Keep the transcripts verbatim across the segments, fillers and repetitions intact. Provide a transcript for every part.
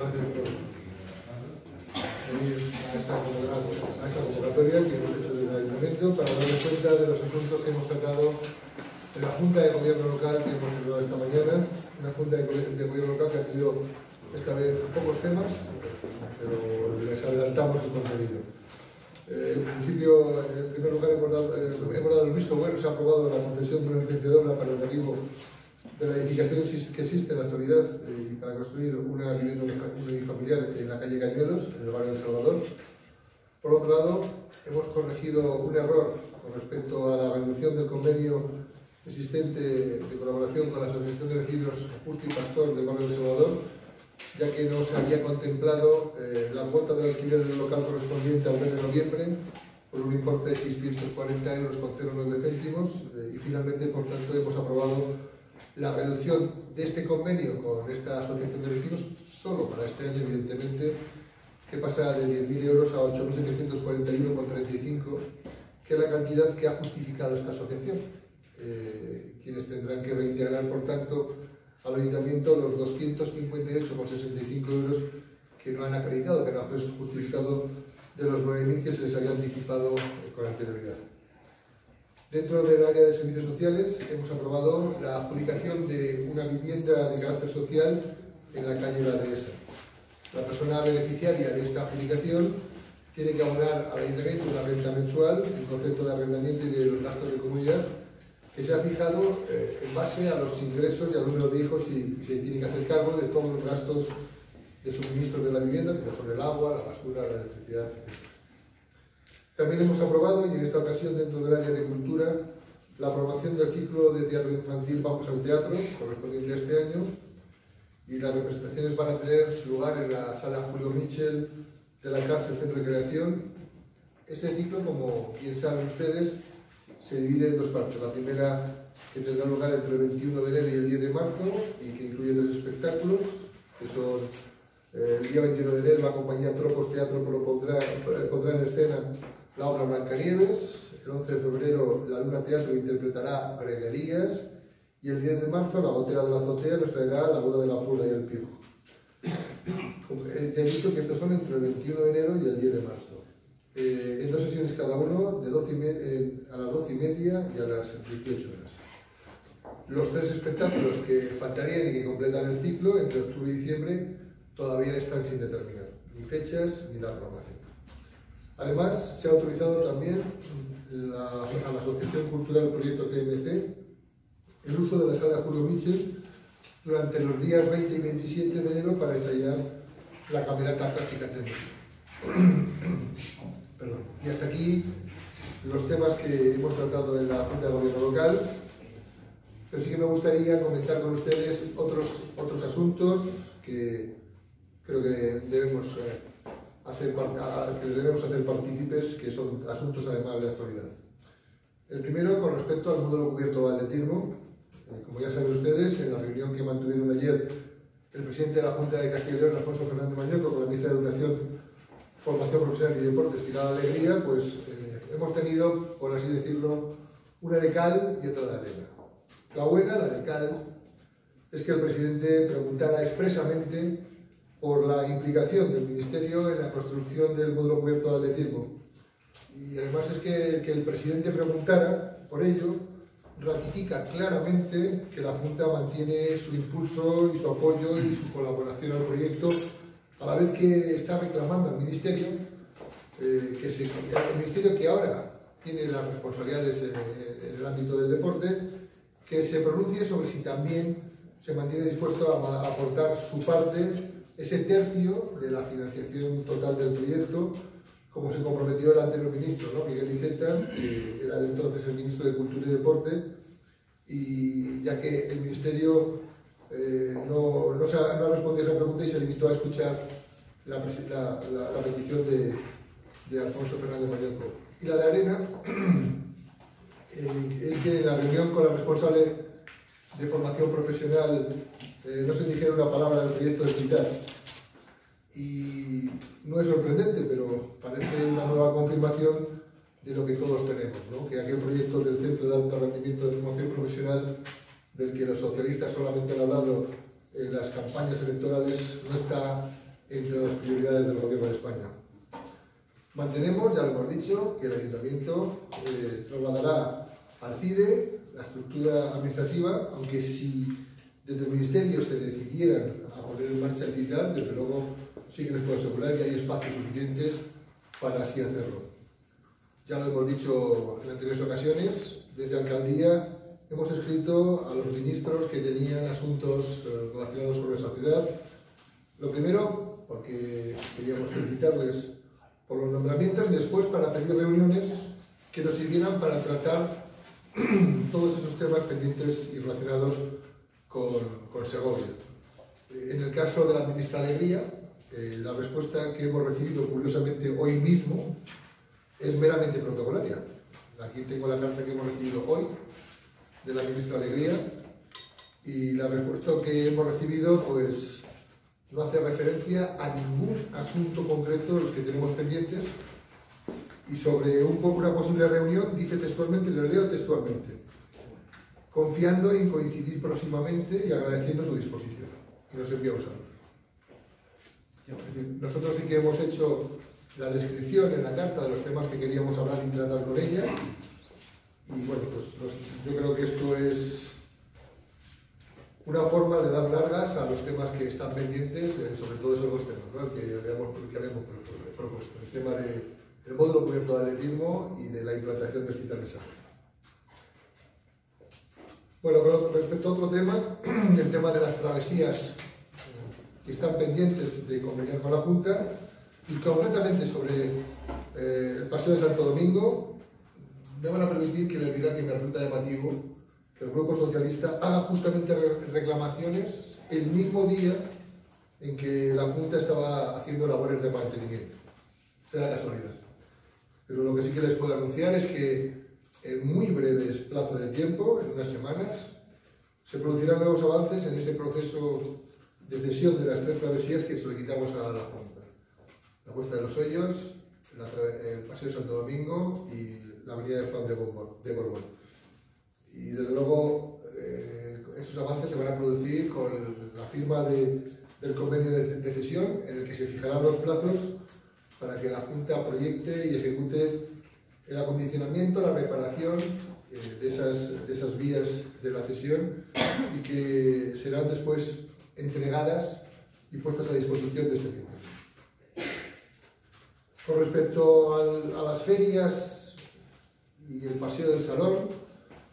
gracias por venir a esta convocatoria que hemos hecho desde el Ayuntamiento para darnos cuenta de los asuntos que hemos tratado en la Junta de Gobierno Local que hemos celebrado esta mañana. Una Junta de Gobierno Local que ha tenido esta vez pocos temas, pero les adelantamos el contenido. Eh, en principio, en primer lugar, hemos dado, eh, hemos dado el visto bueno, se ha aprobado la concesión de una licencia de obra para el derribo de la edificación que existe en la actualidad eh, para construir una vivienda unifamiliar en la calle Cañuelos, en el barrio del Salvador. Por otro lado, hemos corregido un error con respecto a la reducción del convenio existente de colaboración con la Asociación de Vecinos Justo y Pastor del barrio del Salvador, ya que no se había contemplado eh, la cuota de alquiler del local correspondiente al mes de noviembre por un importe de seiscientos cuarenta euros con cero nueve céntimos eh, y finalmente, por tanto, hemos aprobado la reducción de este convenio con esta asociación de vecinos solo para este año, evidentemente, que pasa de diez mil euros a ocho mil setecientos cuarenta y uno con treinta y cinco, que es la cantidad que ha justificado esta asociación, eh, quienes tendrán que reintegrar, por tanto, al Ayuntamiento los doscientos cincuenta y ocho con sesenta y cinco euros que no han acreditado, que no han justificado de los nueve mil que se les había anticipado con anterioridad. Dentro del área de servicios sociales hemos aprobado la adjudicación de una vivienda de carácter social en la calle La Dehesa. La persona beneficiaria de esta adjudicación tiene que abonar al Ayuntamiento una renta mensual en concepto de arrendamiento y de los gastos de comunidad que se ha fijado eh, en base a los ingresos y al número de hijos y, y se tiene que hacer cargo de todos los gastos de suministros de la vivienda, como son el agua, la basura, la electricidad, etcétera. También hemos aprobado, y en esta ocasión dentro del área de cultura, la aprobación del ciclo de teatro infantil Vamos al Teatro, correspondiente a este año, y las representaciones van a tener lugar en la sala Julio Mitchell de la cárcel Centro de Creación. Este ciclo, como bien saben ustedes, se divide en dos partes. La primera, que tendrá lugar entre el veintiuno de enero y el diez de marzo, y que incluye tres espectáculos, que son eh, el día veintiuno de enero la compañía Tropos Teatro propondrá, pondrá en escena la obra Blancanieves. El once de febrero la Luna Teatro interpretará Breguerías y el diez de marzo la Gotera de la Azotea nos traerá La Boda de la Pula y el Pirujo. Te he dicho que estos son entre el veintiuno de enero y el diez de marzo, eh, en dos sesiones cada uno de doce y me, eh, a las doce y media y a las dieciocho horas. Los tres espectáculos que faltarían y que completan el ciclo entre octubre y diciembre todavía están sin determinar, ni fechas ni la programación. Además, se ha autorizado también la, a la Asociación Cultural Proyecto T M C el uso de la sala Julio Mitchell durante los días veinte y veintisiete de enero para ensayar la camerata clásica T M C. Perdón. Y hasta aquí los temas que hemos tratado en la Junta de Gobierno Local, pero sí que me gustaría comentar con ustedes otros, otros asuntos que creo que debemos eh, hacer, que debemos hacer partícipes, que son asuntos además de actualidad. El primero, con respecto al módulo cubierto Valdetirmo. Eh, como ya saben ustedes, en la reunión que mantuvieron ayer el presidente de la Junta de Castilla y León, Alfonso Fernández Mañoco, con la ministra de Educación, Formación Profesional y Deportes, Pilar Alegría, pues eh, hemos tenido, por así decirlo, una de cal y otra de arena. La buena, la de cal, es que el presidente preguntara expresamente por la implicación del Ministerio en la construcción del módulo cubierto de atletismo. Y además es que, que el presidente preguntara por ello ratifica claramente que la Junta mantiene su impulso y su apoyo y su colaboración al proyecto, a la vez que está reclamando al Ministerio, eh, que se, el Ministerio que ahora tiene las responsabilidades eh, en el ámbito del deporte, que se pronuncie sobre si también se mantiene dispuesto a, a aportar su parte, ese tercio de la financiación total del proyecto, como se comprometió el anterior ministro, ¿no? Miguel Iceta, que era entonces el ministro de Cultura y Deporte, y ya que el Ministerio eh, no, no, se ha, no ha respondido a esa pregunta y se limitó a escuchar la, la, la, la petición de, de Alfonso Fernández Mañoco. Y la de arena eh, es que en la reunión con la responsable de formación profesional eh, no se dijera una palabra del proyecto de Citar. Y no es sorprendente, pero parece una nueva confirmación de lo que todos tenemos, ¿no? Que aquel proyecto del Centro de Alto Rendimiento de Formación Profesional, del que los socialistas solamente han hablado en las campañas electorales, no está entre las prioridades del Gobierno de España. Mantenemos, ya lo hemos dicho, que el Ayuntamiento eh, trasladará al C I D E la estructura administrativa, aunque si desde el Ministerio se decidieran a poner en marcha el digital, desde luego sí que les puedo asegurar que hay espacios suficientes para así hacerlo. Ya lo hemos dicho en anteriores ocasiones, desde Alcaldía hemos escrito a los ministros que tenían asuntos eh, relacionados con nuestra ciudad. Lo primero, porque queríamos felicitarles por los nombramientos, y después para pedir reuniones que nos sirvieran para tratar todos esos temas pendientes y relacionados con, con Segovia. En el caso de la ministra Alegría, eh, la respuesta que hemos recibido curiosamente hoy mismo es meramente protocolaria. Aquí tengo la carta que hemos recibido hoy de la ministra Alegría, y la respuesta que hemos recibido pues no hace referencia a ningún asunto concreto de los que tenemos pendientes, y sobre un, una posible reunión dice textualmente, le leo textualmente: confiando en coincidir próximamente y agradeciendo su disposición. Y nos envía un saludo. Es decir, nosotros sí que hemos hecho la descripción en la carta de los temas que queríamos hablar y tratar con ella, y bueno, pues yo creo que esto es una forma de dar largas a los temas que están pendientes, eh, sobre todo esos dos temas, ¿no?, que habíamos, que habíamos propuesto, el tema del módulo cubierto de atletismo y de la implantación del hospital de salud. Bueno, con respecto a otro tema, el tema de las travesías que están pendientes de conveniar con la Junta, y concretamente sobre eh, el Paseo de Santo Domingo, me van a permitir que les diga que me resulta llamativo que el Grupo Socialista haga justamente reclamaciones el mismo día en que la Junta estaba haciendo labores de mantenimiento. Será casualidad. Pero lo que sí que les puedo anunciar es que en muy breves plazos de tiempo, en unas semanas, se producirán nuevos avances en ese proceso de cesión de las tres travesías que solicitamos a la Junta: la Cuesta de los Hoyos, la, el Paseo de Santo Domingo y la Avenida de Juan de Borbón. Y desde luego eh, esos avances se van a producir con la firma de, del convenio de, de cesión, en el que se fijarán los plazos para que la Junta proyecte y ejecute el acondicionamiento, la reparación eh, de, esas, de esas vías de la cesión, y que serán después entregadas y puestas a disposición de este centro. Con respecto al, a las ferias y el Paseo del Salón,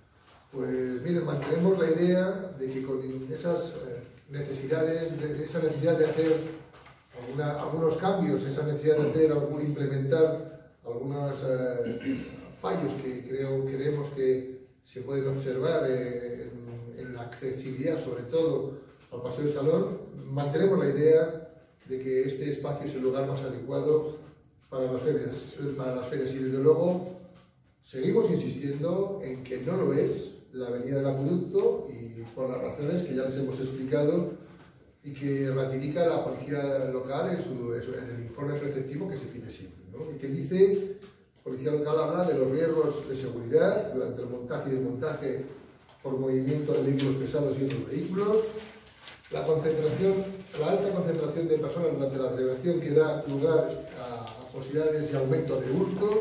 pues miren, mantenemos la idea de que con esas necesidades, de esa necesidad de hacer alguna, algunos cambios, esa necesidad de hacer algún, implementar algunos eh, fallos que creo, creemos que se pueden observar eh, en, en la accesibilidad, sobre todo al Paseo del Salón, mantenemos la idea de que este espacio es el lugar más adecuado para las ferias, para las ferias y desde luego seguimos insistiendo en que no lo es la avenida del Acueducto, y por las razones que ya les hemos explicado y que ratifica la policía local en, su, en el informe preceptivo que se pide siempre, ¿no? Y que dice, la policía local habla de los riesgos de seguridad durante el montaje y desmontaje por movimiento de vehículos pesados y otros vehículos, la concentración, la alta concentración de personas durante la celebración que da lugar a, a posibilidades de aumento de hurtos,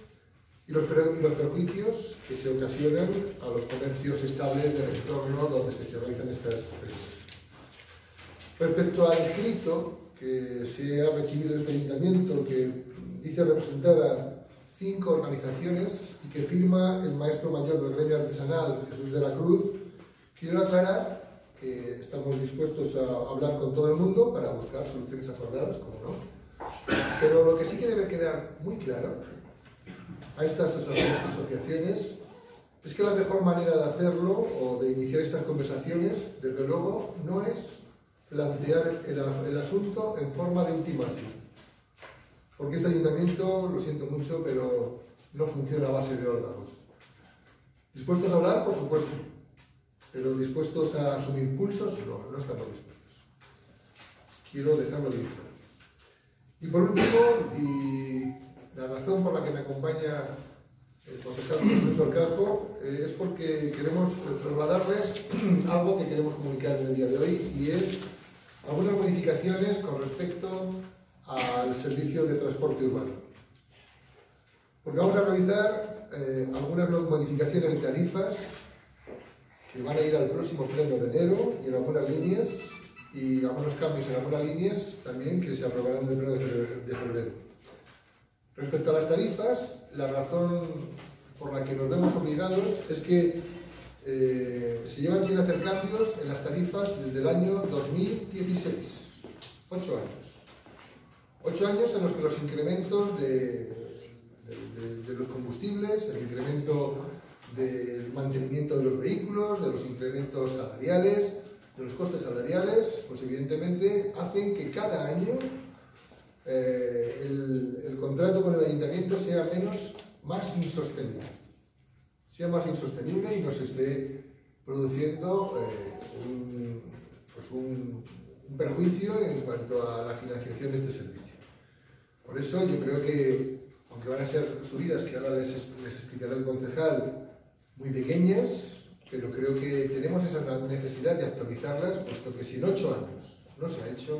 y los, y los perjuicios que se ocasionan a los comercios estables del entorno donde se realizan estas ferias. Respecto al escrito que se ha recibido en este ayuntamiento, que dice representar a cinco organizaciones y que firma el maestro mayor del gremio artesanal, Jesús de la Cruz, quiero aclarar que estamos dispuestos a hablar con todo el mundo para buscar soluciones acordadas, como no. Pero lo que sí que debe quedar muy claro a estas asociaciones es que la mejor manera de hacerlo o de iniciar estas conversaciones, desde luego, no es plantear el, el asunto en forma de ultimátum. Porque este ayuntamiento, lo siento mucho, pero no funciona a base de órdanos. Dispuestos a hablar, por supuesto, pero dispuestos a asumir pulsos, no, no estamos dispuestos. Quiero dejarlo bien claro. Y por último, y la razón por la que me acompaña el concejal profesor Carpo eh, es porque queremos trasladarles algo que queremos comunicar en el día de hoy, y es algunas modificaciones con respecto al servicio de transporte urbano. Porque vamos a realizar eh, algunas modificaciones de tarifas que van a ir al próximo pleno de enero y en algunas líneas, y algunos cambios en algunas líneas también que se aprobarán en el pleno de febrero. Respecto a las tarifas, la razón por la que nos vemos obligados es que eh, se llevan sin hacer cambios en las tarifas desde el año dos mil dieciséis. Ocho años. Ocho años en los que los incrementos de, de, de, de los combustibles, el incremento del mantenimiento de los vehículos, de los incrementos salariales, de los costes salariales, pues evidentemente hacen que cada año eh, el, el contrato con el ayuntamiento sea menos, más insostenible. Sea más insostenible y nos esté produciendo eh, un, pues un, un perjuicio en cuanto a la financiación de este servicio. Por eso yo creo que, aunque van a ser subidas que ahora les, les explicará el concejal, muy pequeñas, pero creo que tenemos esa necesidad de actualizarlas, puesto que si en ocho años no se ha hecho,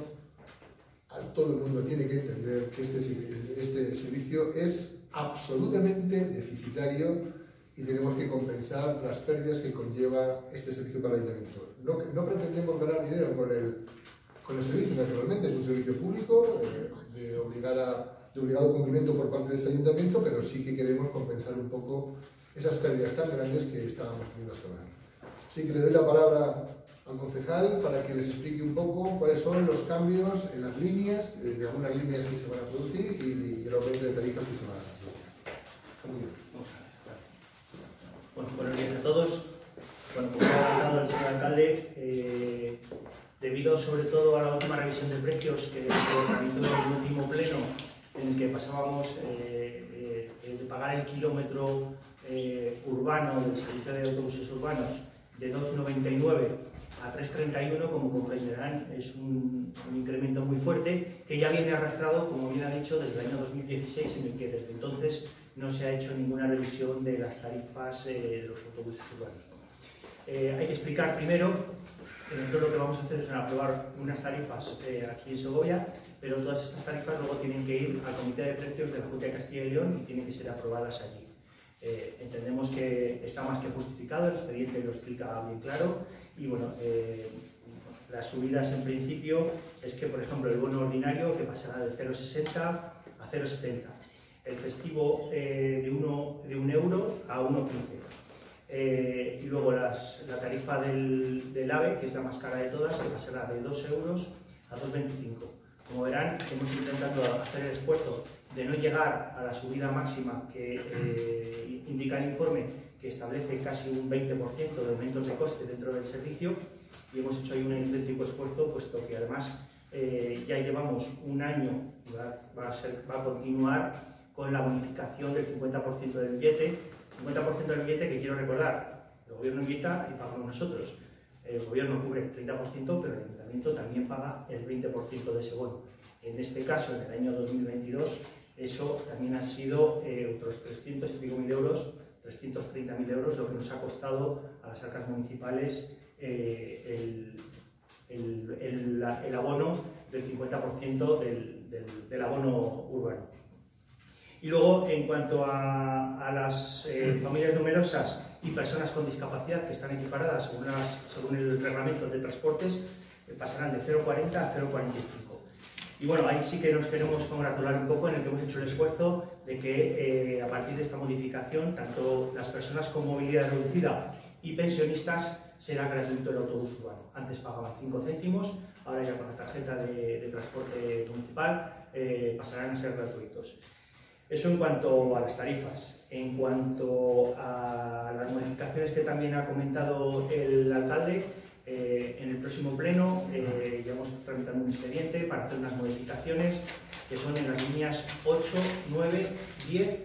todo el mundo tiene que entender que este, este servicio es absolutamente deficitario y tenemos que compensar las pérdidas que conlleva este servicio para el ayuntamiento. No, no pretendemos ganar dinero con el, con el servicio, naturalmente, es un servicio público eh, de, obligada, de obligado cumplimiento por parte de este ayuntamiento, pero sí que queremos compensar un poco esas pérdidas tan grandes que estábamos teniendo hasta ahora. Así que le doy la palabra al concejal para que les explique un poco cuáles son los cambios en las líneas, de algunas líneas que se van a producir y, y el aumento de tarifas que se van a producir. Muy bien. Vamos a ver. Bueno, buenos días a todos. Bueno, como ha comentado el señor alcalde, eh, debido sobre todo a la última revisión de precios que se realizó en el último pleno, en el que pasábamos eh, eh, de pagar el kilómetro eh, urbano del servicio de autobuses urbanos de dos noventa y nueve a tres treinta y uno, como comprenderán, es un, un incremento muy fuerte que ya viene arrastrado, como bien ha dicho, desde el año dos mil dieciséis, en el que desde entonces no se ha hecho ninguna revisión de las tarifas eh, de los autobuses urbanos. Eh, hay que explicar primero que nosotros lo que vamos a hacer es aprobar unas tarifas eh, aquí en Segovia, pero todas estas tarifas luego tienen que ir al Comité de Precios de la Junta de Castilla y León y tienen que ser aprobadas allí. Eh, entendemos que está más que justificado, el expediente lo explica bien claro y bueno, eh, las subidas en principio es que, por ejemplo, el bono ordinario que pasará de cero coma sesenta a cero coma setenta, el festivo eh, de, uno, de un euro a uno coma quince eh, y luego las, la tarifa del, del AVE, que es la más cara de todas, que pasará de dos euros a dos veinticinco. Como verán, hemos intentado hacer el esfuerzo de no llegar a la subida máxima que eh, indica el informe, que establece casi un veinte por ciento de aumentos de coste dentro del servicio, y hemos hecho ahí un auténtico esfuerzo, puesto que además eh, ya llevamos un año, va, va, a ser, va a continuar con la bonificación del cincuenta por ciento del billete, cincuenta por ciento del billete que quiero recordar, el gobierno invita y pagamos nosotros. El gobierno cubre el treinta por ciento, pero el ayuntamiento también paga el veinte por ciento de ese bono. En este caso, en el año dos mil veintidós, eso también ha sido eh, otros trescientos y pico mil euros, trescientos treinta mil euros, lo que nos ha costado a las arcas municipales eh, el, el, el, el abono del cincuenta por ciento del, del, del abono urbano. Y luego, en cuanto a, a las eh, familias numerosas y personas con discapacidad que están equiparadas según, las, según el reglamento de transportes, eh, pasarán de cero coma cuarenta a cero coma cuarenta y cinco. Y bueno, ahí sí que nos queremos congratular un poco en el que hemos hecho el esfuerzo de que eh, a partir de esta modificación, tanto las personas con movilidad reducida y pensionistas será gratuito el autobús urbano. Antes pagaban cinco céntimos, ahora ya con la tarjeta de, de transporte municipal eh, pasarán a ser gratuitos. Eso en cuanto a las tarifas. En cuanto a las modificaciones que también ha comentado el alcalde, eh, en el próximo pleno eh, ya hemos tramitado un expediente para hacer unas modificaciones que son en las líneas ocho, nueve, diez,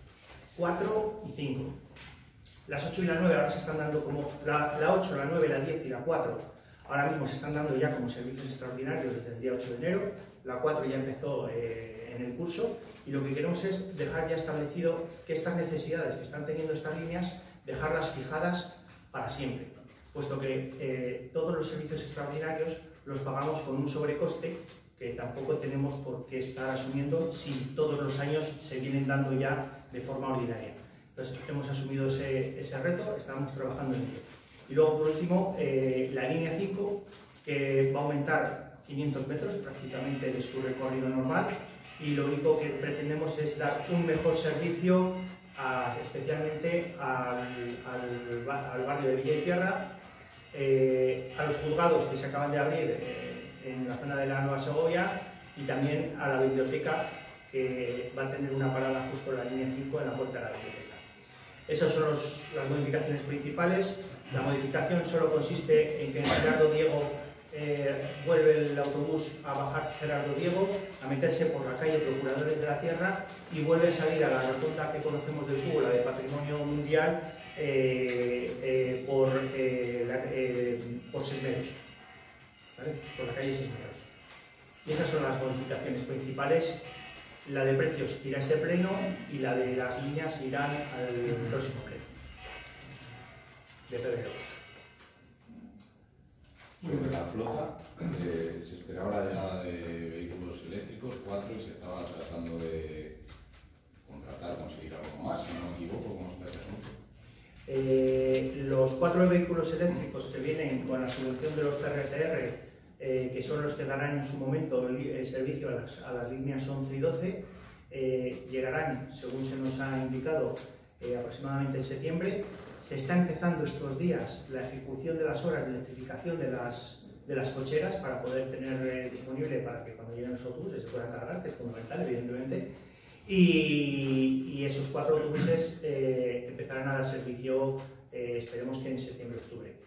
cuatro y cinco. Las ocho y la nueve ahora se están dando como, la, la ocho, la nueve, la diez y la cuatro ahora mismo se están dando ya como servicios extraordinarios desde el día ocho de enero, la cuatro ya empezó eh, en el curso, y lo que queremos es dejar ya establecido que estas necesidades que están teniendo estas líneas, dejarlas fijadas para siempre, puesto que eh, todos los servicios extraordinarios los pagamos con un sobrecoste que tampoco tenemos por qué estar asumiendo si todos los años se vienen dando ya de forma ordinaria. Entonces hemos asumido ese, ese reto, estamos trabajando en ello. Y luego, por último, eh, la línea cinco, que va a aumentar quinientos metros prácticamente de su recorrido normal, y lo único que pretendemos es dar un mejor servicio a, especialmente al, al, al barrio de Villa y Tierra, eh, a los juzgados que se acaban de abrir eh, en la zona de la Nueva Segovia, y también a la biblioteca, que va a tener una parada justo en la línea cinco en la puerta de la biblioteca. Esas son los, las modificaciones principales. La modificación solo consiste en que en Gerardo Diego eh, vuelve el autobús a bajar Gerardo Diego, a meterse por la calle Procuradores de la Tierra y vuelve a salir a la rotonda que conocemos del fútbol, la de Patrimonio Mundial, eh, eh, por, eh, la, eh, por Sesmeros, ¿vale? Por la calle Sesmeros. Y esas son las modificaciones principales. La de precios irá a este pleno y la de las líneas irán al próximo pleno de febrero. Sobre la flota, eh, se esperaba la llegada de vehículos eléctricos, cuatro, y se estaba tratando de contratar, conseguir algo más, si no me equivoco. ¿Cómo está ese asunto? Eh, los cuatro vehículos eléctricos que vienen con la subvención de los C R T R, Eh, que son los que darán en su momento el, el servicio a las, a las líneas once y doce, eh, llegarán, según se nos ha indicado, eh, aproximadamente en septiembre. Se está empezando estos días la ejecución de las horas de electrificación de las, de las cocheras para poder tener eh, disponible para que cuando lleguen los autobuses se puedan cargar, que es fundamental, evidentemente. Y, y esos cuatro autobuses eh, empezarán a dar servicio, eh, esperemos que en septiembre-octubre.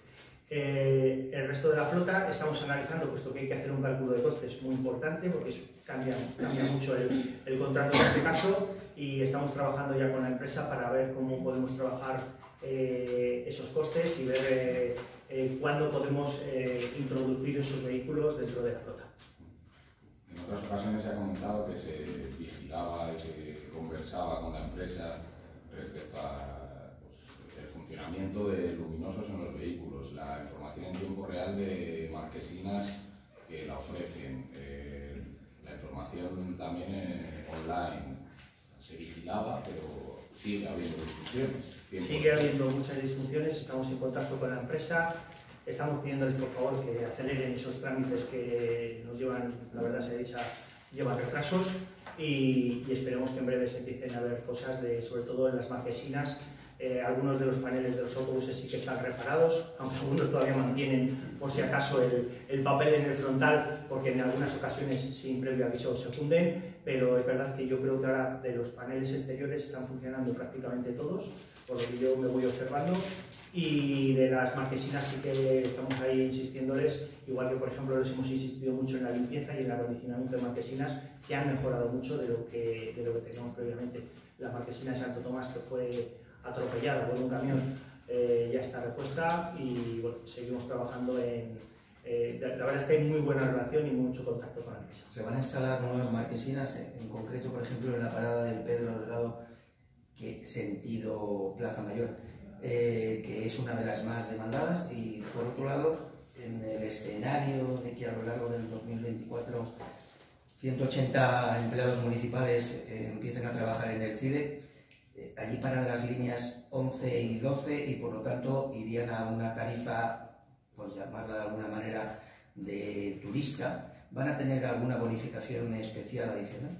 Eh, el resto de la flota estamos analizando, puesto que hay que hacer un cálculo de costes muy importante, porque eso cambia, cambia mucho el, el contrato en este caso, y estamos trabajando ya con la empresa para ver cómo podemos trabajar eh, esos costes y ver eh, eh, cuándo podemos eh, introducir esos vehículos dentro de la flota. En otras ocasiones se ha comentado que se vigilaba y se conversaba con la empresa respecto a el funcionamiento de luminosos en los vehículos, la información en tiempo real de marquesinas que la ofrecen, eh, la información también eh, online. Se vigilaba, pero sigue habiendo disfunciones. Sigue habiendo muchas disfunciones, estamos en contacto con la empresa, estamos pidiéndoles por favor que aceleren esos trámites que nos llevan, la verdad se ha dicho, llevan retrasos, y, y esperemos que en breve se empiecen a ver cosas, de, sobre todo en las marquesinas. Eh, algunos de los paneles de los autobuses sí que están reparados, aunque algunos todavía mantienen por si acaso el, el papel en el frontal, porque en algunas ocasiones sin previo aviso se funden, pero es verdad que yo creo que ahora de los paneles exteriores están funcionando prácticamente todos, por lo que yo me voy observando, y de las marquesinas sí que estamos ahí insistiéndoles, igual que por ejemplo les hemos insistido mucho en la limpieza y en el acondicionamiento de marquesinas, que han mejorado mucho de lo que, de lo que teníamos previamente. La marquesina de Santo Tomás, que fue atropellada por un camión, eh, ya está repuesta, y bueno, seguimos trabajando en... Eh, la verdad es que hay muy buena relación y mucho contacto con la empresa. Se van a instalar nuevas marquesinas, en concreto, por ejemplo, en la parada del Pedro Delgado, que sentido Plaza Mayor, eh, que es una de las más demandadas, y por otro lado, en el escenario de que a lo largo del dos mil veinticuatro ciento ochenta empleados municipales eh, empiecen a trabajar en el C I D E. Allí paran las líneas once y doce y por lo tanto irían a una tarifa, por llamarla de alguna manera, de turista. ¿Van a tener alguna bonificación especial adicional?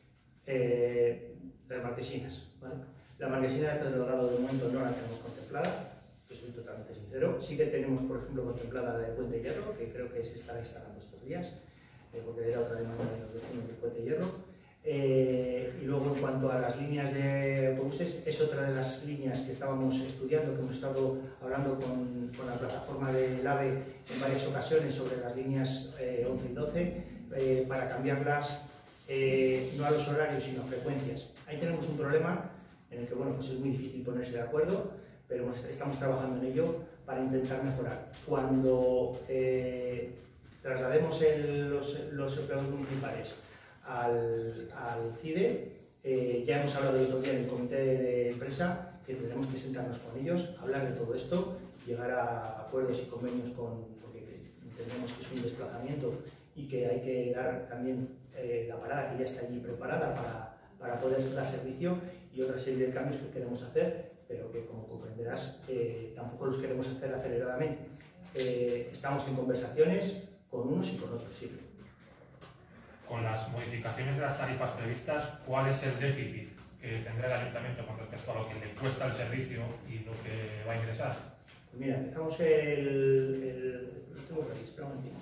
Eh, las marquesinas, ¿vale? La marquesina de Pedro Delgado de momento no la tenemos contemplada, que soy totalmente sincero. Sí que tenemos, por ejemplo, contemplada la de Puente Hierro, que creo que se estará instalando estos días, eh, porque era otra demanda de los vecinos de Puente Hierro. Eh, y luego, en cuanto a las líneas de autobuses, es otra de las líneas que estábamos estudiando, que hemos estado hablando con, con la plataforma del AVE en varias ocasiones sobre las líneas eh, once y doce, eh, para cambiarlas eh, no a los horarios sino a frecuencias. Ahí tenemos un problema en el que bueno, pues es muy difícil ponerse de acuerdo, pero estamos trabajando en ello para intentar mejorar. Cuando eh, traslademos el, los, los empleados municipales al, al C I D E, eh, ya hemos hablado el otro día en el comité de empresa que tendremos que sentarnos con ellos, hablar de todo esto, llegar a acuerdos y convenios con, porque entendemos que es un desplazamiento y que hay que dar también eh, la parada que ya está allí preparada para, para poder dar servicio, y otra serie de cambios que queremos hacer, pero que, como comprenderás, eh, tampoco los queremos hacer aceleradamente. Eh, estamos en conversaciones con unos y con otros, sí. Con las modificaciones de las tarifas previstas, ¿cuál es el déficit que tendrá el ayuntamiento con respecto a lo que le cuesta el servicio y lo que va a ingresar? Pues mira, empezamos el... el lo tengo aquí, espera un momentito.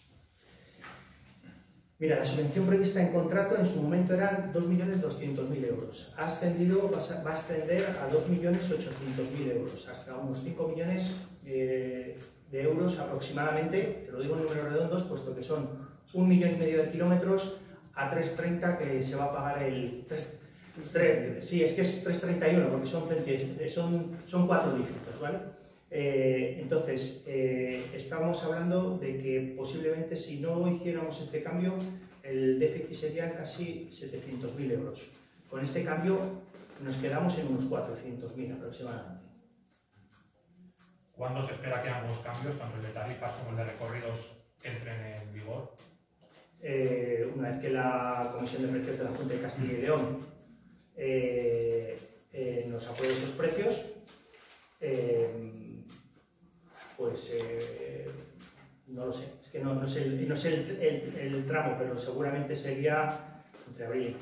Mira, la subvención prevista en contrato en su momento eran dos millones doscientos mil euros. Ha ascendido, va a ascender a dos millones ochocientos mil euros, hasta unos cinco millones eh, de euros aproximadamente. Te lo digo en números redondos, puesto que son un millón y medio de kilómetros a tres treinta, que se va a pagar el... tres, tres, sí, es que es tres treinta y uno, porque son, son, son cuatro dígitos, ¿vale? Eh, entonces, eh, estamos hablando de que posiblemente, si no hiciéramos este cambio, el déficit serían casi setecientos mil euros. Con este cambio nos quedamos en unos cuatrocientos mil aproximadamente. ¿Cuándo se espera que ambos cambios, tanto el de tarifas como el de recorridos, entren en vigor? Eh, una vez que la Comisión de Precios de la Junta de Castilla y León eh, eh, nos apruebe esos precios, eh, pues eh, no lo sé, es que no, no sé, el, no sé el, el, el tramo, pero seguramente sería entre abril.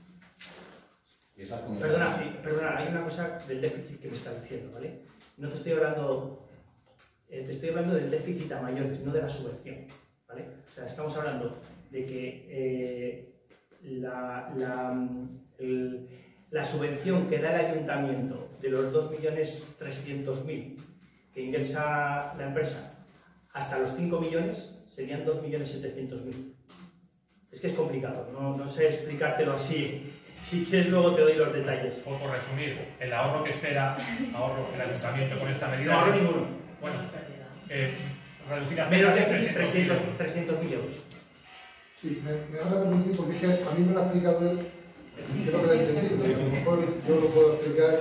Perdona, perdona, hay una cosa del déficit que me estás diciendo, ¿vale? No te estoy hablando, eh, te estoy hablando del déficit a mayores, no de la subvención, ¿vale? O sea, estamos hablando de que eh, la, la, el, la subvención que da el ayuntamiento de los dos millones trescientos mil que ingresa la empresa hasta los cinco millones serían dos millones setecientos mil. Es que es complicado, no, no sé explicártelo así. Si quieres luego te doy los detalles. O por resumir, el ahorro que espera ahorro el ayuntamiento con esta medida... No ahorro ninguno. Bueno, eh, reducir a menos de trescientos mil euros. Sí, me, me vas a permitir, porque es que a mí me lo ha explicado él, creo que lo he entendido, y a lo mejor yo lo puedo explicar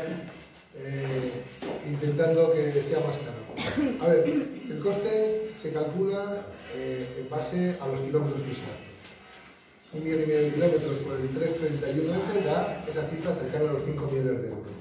eh, intentando que sea más claro. A ver, el coste se calcula eh, en base a los kilómetros que se hacen. Un millón y medio de kilómetros por el tres treinta y uno ese da esa cifra cercana a los cinco millones de euros.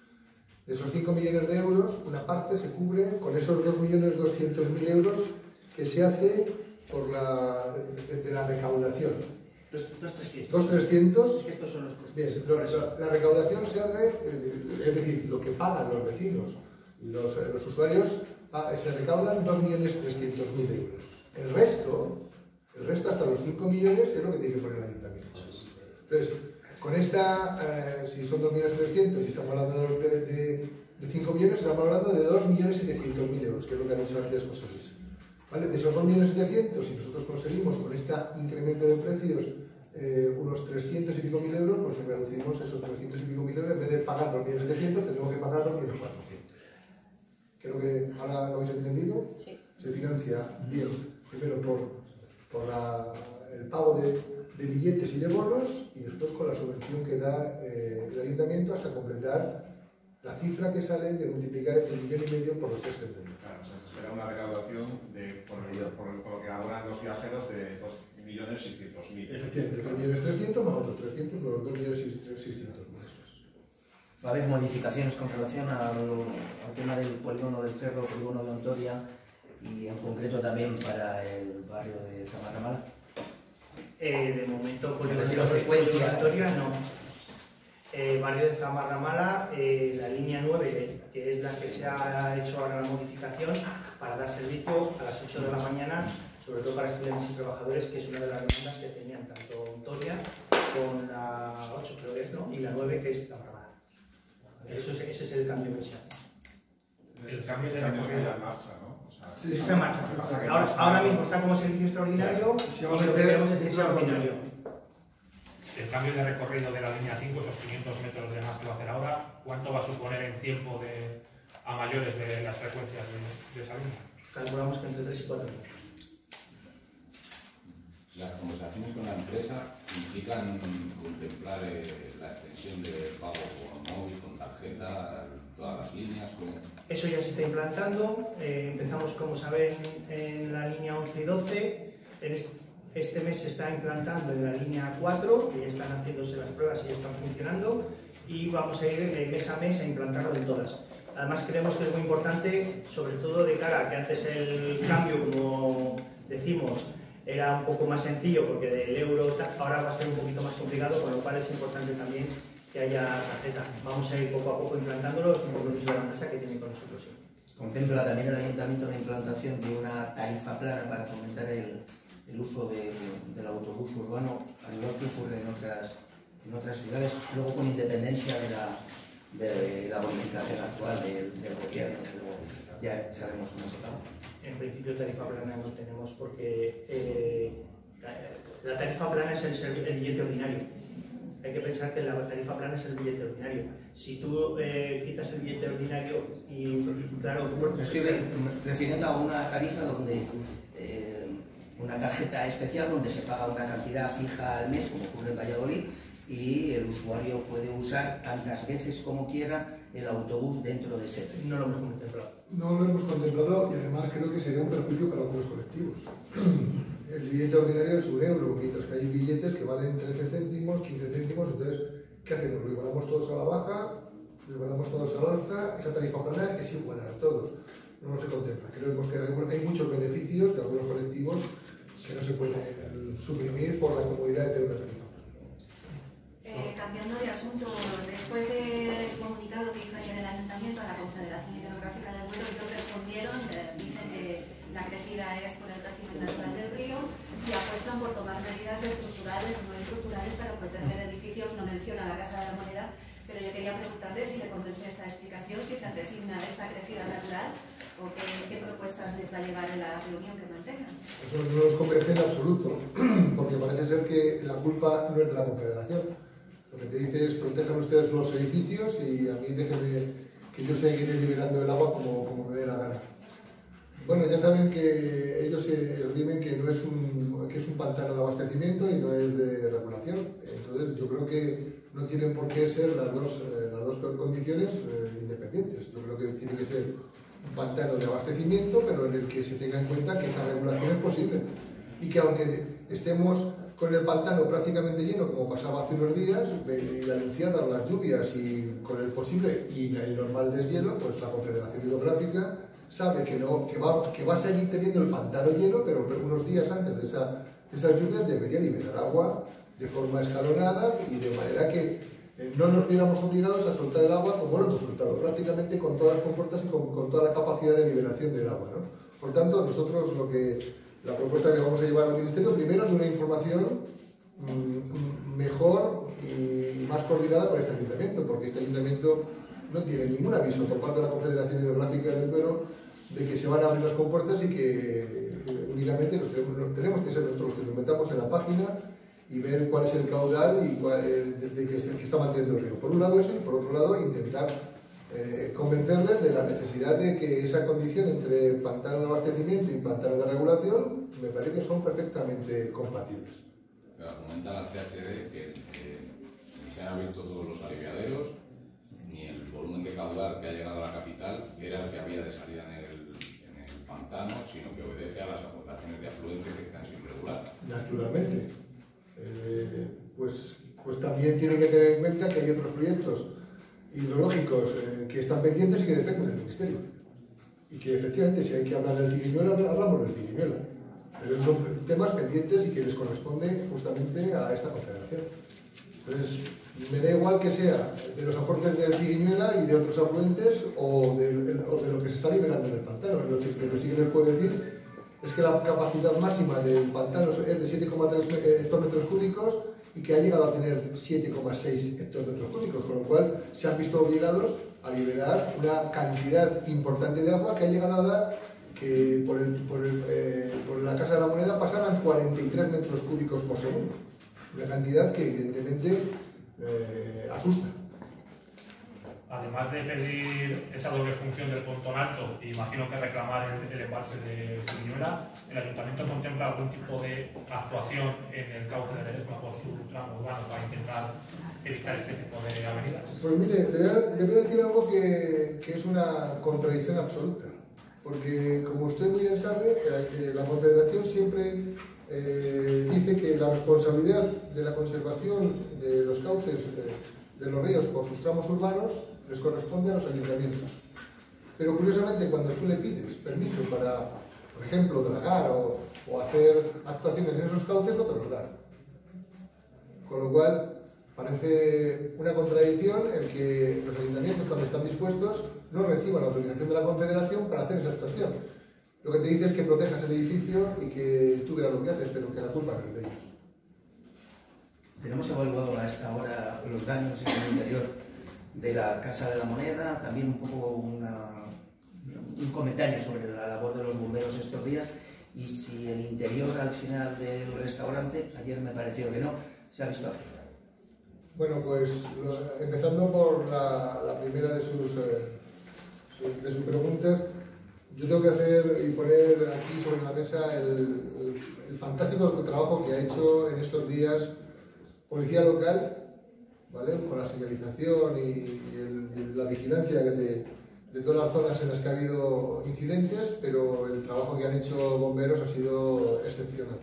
De esos cinco millones de euros, una parte se cubre con esos dos millones doscientos mil euros que se hace por la, de, de la recaudación. Dos trescientos. Dos trescientos. Es que estos son los costes. Bien, lo, la, la recaudación se hace, es decir, lo que pagan los vecinos y los, los usuarios, se recaudan dos millones trescientos mil euros. El resto... El resto, hasta los cinco millones, es lo que tiene que poner el ayuntamiento. Entonces, con esta, eh, si son dos millones trescientos y estamos hablando de, de, de cinco millones, estamos hablando de dos millones setecientos mil euros, que es lo que han dicho antes José Luis. ¿Vale? De esos dos millones setecientos, si nosotros conseguimos con este incremento de precios eh, unos trescientos y pico mil euros, pues reducimos esos trescientos y pico mil euros, en vez de pagar dos millones setecientos, tenemos que pagar dos millones cuatrocientos. Creo que ahora lo habéis entendido. Sí. Se financia bien, primero por... por la, el pago de, de billetes y de bonos, y después con la subvención que da eh, el ayuntamiento hasta completar la cifra que sale de multiplicar el millón y medio por los tres setenta. Claro, o sea, se espera una recaudación de, por, el, por, el, por lo que abonan los viajeros de dos millones seiscientos mil. Efectivamente, dos millones trescientos más otros trescientos, los dos millones seiscientos mil. Va a haber modificaciones con relación al, al tema del polígono del Ferro, polígono de Ontoria, y en concreto también para el barrio de Zamarramala. Eh, de momento, por el frecuencia no. Eh, barrio de Zamarramala, eh, la línea nueve, que es la que se ha hecho ahora la modificación para dar servicio a las ocho de la mañana, sobre todo para estudiantes y trabajadores, que es una de las demandas que tenían tanto Ontoria con la ocho, creo que es, ¿no? Y la nueve, que es Zamarramala. Eso es, ese es el cambio que se hace. El cambio de Cambio recorrido. está en marcha, ¿no? O sea, Sí, está en marcha. Ahora, ahora mismo está como servicio extraordinario y lo que queremos es servicio ordinario. El cambio de recorrido de la línea cinco, esos quinientos metros de más que va a hacer ahora, ¿cuánto va a suponer en tiempo de, a mayores de las frecuencias de, de esa línea? Calculamos que entre tres y cuatro minutos. Las conversaciones con la empresa implican contemplar eh, la extensión de pago con móvil, con tarjeta, todas las líneas. Con... Eso ya se está implantando. Eh, empezamos, como saben, en la línea once y doce. En este, Este mes se está implantando en la línea cuatro, que ya están haciéndose las pruebas y ya están funcionando, y vamos a ir eh, mes a mes a implantarlo en todas. Además creemos que es muy importante, sobre todo de cara a que antes el cambio, como decimos, era un poco más sencillo porque del euro ahora va a ser un poquito más complicado, con lo cual es importante también que haya tarjeta. Vamos a ir poco a poco implantándolo, es un compromiso de la empresa que tiene con nosotros. Sí. ¿Contempla también el Ayuntamiento la implantación de una tarifa plana para fomentar el, el uso de, del autobús urbano, al igual que ocurre en otras, en otras ciudades, luego con independencia de la, de la bonificación actual del, del gobierno, pero ya sabemos cómo se paga? En principio tarifa plana no tenemos porque eh, la tarifa plana es el, el billete ordinario. Hay que pensar que la tarifa plana es el billete ordinario. Si tú eh, quitas el billete ordinario y, claro... Me estoy refiriendo a una tarifa donde... Eh, una tarjeta especial donde se paga una cantidad fija al mes, como ocurre en Valladolid, y el usuario puede usar tantas veces como quiera el autobús dentro de ese tren. No lo hemos contemplado. No lo hemos contemplado y además creo que sería un perjuicio para algunos colectivos. El billete ordinario es un euro, mientras que hay billetes que valen trece céntimos, quince céntimos, entonces, ¿qué hacemos? ¿Lo igualamos todos a la baja? ¿Lo igualamos todos a la alza? Esa tarifa plana es igual a todos. No, no se contempla. Creemos que hay muchos beneficios de algunos colectivos que no se pueden suprimir por la comodidad de tener una tarifa. Eh, cambiando de asunto, después del comunicado que hizo ayer el Ayuntamiento a la Confederación Hidrográfica del Duero, ellos respondieron, eh, dicen que la crecida es por el régimen natural del río y apuestan por tomar medidas estructurales o no estructurales para proteger edificios. No menciona la Casa de la Moneda, pero yo quería preguntarle si le convence esta explicación, si se resigna esta crecida natural o qué, qué propuestas les va a llevar en la reunión que mantengan. Eso no nos convence en absoluto, porque parece ser que la culpa no es de la Confederación. Lo que te dice es protejan ustedes los edificios y a mí déjenme que yo seguiré liberando el agua como, como me dé la gana. Bueno, ya saben que ellos se dimen que no es un, que es un pantano de abastecimiento y no es de regulación. Entonces yo creo que no tienen por qué ser las dos, eh, las dos condiciones eh, independientes. Yo creo que tiene que ser un pantano de abastecimiento, pero en el que se tenga en cuenta que esa regulación es posible. Y que aunque estemos con el pantano prácticamente lleno, como pasaba hace unos días, y anunciadas las lluvias y con el posible y el normal deshielo, pues la Confederación Hidrográfica sabe que, no, que, va, que va a seguir teniendo el pantano lleno, pero unos días antes de, esa, de esas lluvias debería liberar agua de forma escalonada y de manera que eh, no nos viéramos obligados a soltar el agua como lo hemos soltado, prácticamente con todas las compuertas y con, con toda la capacidad de liberación del agua, ¿no? Por tanto, nosotros lo que... La propuesta que vamos a llevar al Ministerio, primero, es una información mmm, mejor y más coordinada por este Ayuntamiento, porque este Ayuntamiento no tiene ningún aviso por parte de la Confederación Hidrográfica del Duero de que se van a abrir las compuertas y que eh, únicamente nos tenemos, tenemos que ser nosotros los que nos metamos en la página y ver cuál es el caudal y cuál, eh, de, de que, que está manteniendo el río. Por un lado eso y por otro lado intentar Eh, convencerles de la necesidad de que esa condición entre pantano de abastecimiento y pantano de regulación me parece que son perfectamente compatibles. Argumenta la C H D que eh, ni se han abierto todos los aliviaderos, ni el volumen de caudal que ha llegado a la capital era el que había de salida en el, en el pantano, sino que obedece a las aportaciones de afluentes que están sin regular. Naturalmente. Eh, pues, pues también tienen que tener en cuenta que hay otros proyectos hidrológicos eh, que están pendientes y que dependen del Ministerio. Y que efectivamente, si hay que hablar del Ciriñuela, hablamos del Ciriñuela. Pero son temas pendientes y que les corresponde justamente a esta confederación. Entonces, me da igual que sea de los aportes del Ciriñuela y de otros afluentes o de, o de lo que se está liberando en el pantano. Lo que, lo que sí que les puedo decir es que la capacidad máxima del pantano es de siete coma tres hectómetros cúbicos y que ha llegado a tener siete coma seis hectómetros cúbicos, con lo cual se han visto obligados a liberar una cantidad importante de agua que ha llegado a dar que por, el, por, el, eh, por la Casa de la Moneda pasaran cuarenta y tres metros cúbicos por segundo. Una cantidad que evidentemente eh, asusta. Además de pedir esa doble función del pontón alto, e imagino que reclamar el, el embalse de Ciriñuela, ¿el Ayuntamiento contempla algún tipo de actuación en el cauce del Eresma por su tramo urbano para intentar evitar este tipo de avenidas? Pues mire, le voy a, le voy a decir algo que, que es una contradicción absoluta. Porque, como usted muy bien sabe, eh, la Confederación siempre eh, dice que la responsabilidad de la conservación de los cauces eh, de los ríos por sus tramos urbanos les corresponde a los ayuntamientos. Pero curiosamente, cuando tú le pides permiso para, por ejemplo, dragar o, o hacer actuaciones en esos cauces, no te los dan. Con lo cual, parece una contradicción el que los ayuntamientos, cuando están dispuestos, no reciban la autorización de la Confederación para hacer esa actuación. Lo que te dice es que protejas el edificio y que tú veas lo que haces, pero que la culpa no es de ellos. Tenemos evaluado a esta hora los daños en el interior de la Casa de la Moneda, también un poco una, un comentario sobre la labor de los bomberos estos días y si el interior al final del restaurante, ayer me pareció que no, se ha visto afectado. Bueno, pues lo, empezando por la, la primera de sus, eh, de sus preguntas, yo tengo que hacer y poner aquí sobre la mesa el, el, el fantástico trabajo que ha hecho en estos días Policía Local, ¿vale? Con la señalización y, y, el, y la vigilancia de, de todas las zonas en las que ha habido incidentes, pero el trabajo que han hecho bomberos ha sido excepcional.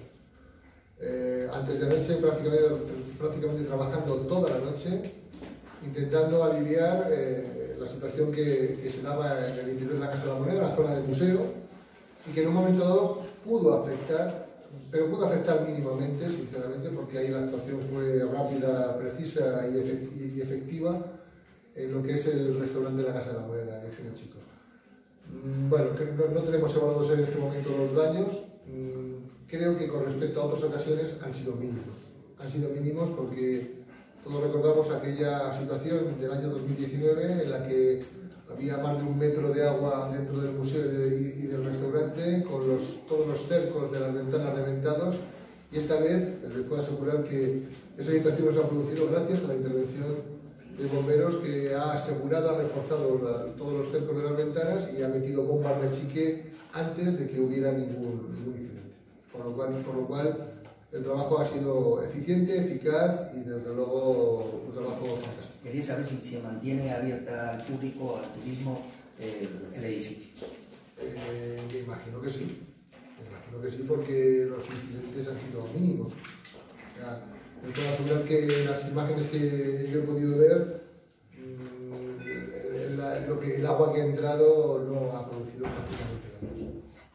Eh, antes de anoche prácticamente, prácticamente trabajando toda la noche, intentando aliviar eh, la situación que, que se daba en el interior de la Casa de la Moneda, en la zona del museo, y que en un momento dado pudo afectar, pero pudo afectar mínimamente, sinceramente, porque ahí la actuación fue rápida, precisa y efectiva en lo que es el restaurante de la Casa de la Moneda, en Ingenio Chico. Bueno, no, no tenemos evaluados en este momento los daños. Creo que con respecto a otras ocasiones han sido mínimos. Han sido mínimos porque todos recordamos aquella situación del año dos mil diecinueve en la que había más de un metro de agua dentro del museo y del restaurante, con los, todos los cercos de las ventanas reventados, y esta vez les puedo asegurar que esa situación nos ha producido gracias a la intervención de bomberos, que ha asegurado, ha reforzado la, todos los cercos de las ventanas y ha metido bombas de achique antes de que hubiera ningún, ningún incidente. Por lo, cual, por lo cual el trabajo ha sido eficiente, eficaz y desde luego un trabajo fantástico. Quería saber si se mantiene abierta al público, al turismo, el, el edificio. Eh, me imagino que sí, me imagino que sí, porque los incidentes han sido mínimos. O sea, me puedo asegurar que las imágenes que yo he podido ver, mmm, el, lo que, el agua que ha entrado no ha producido prácticamente daños.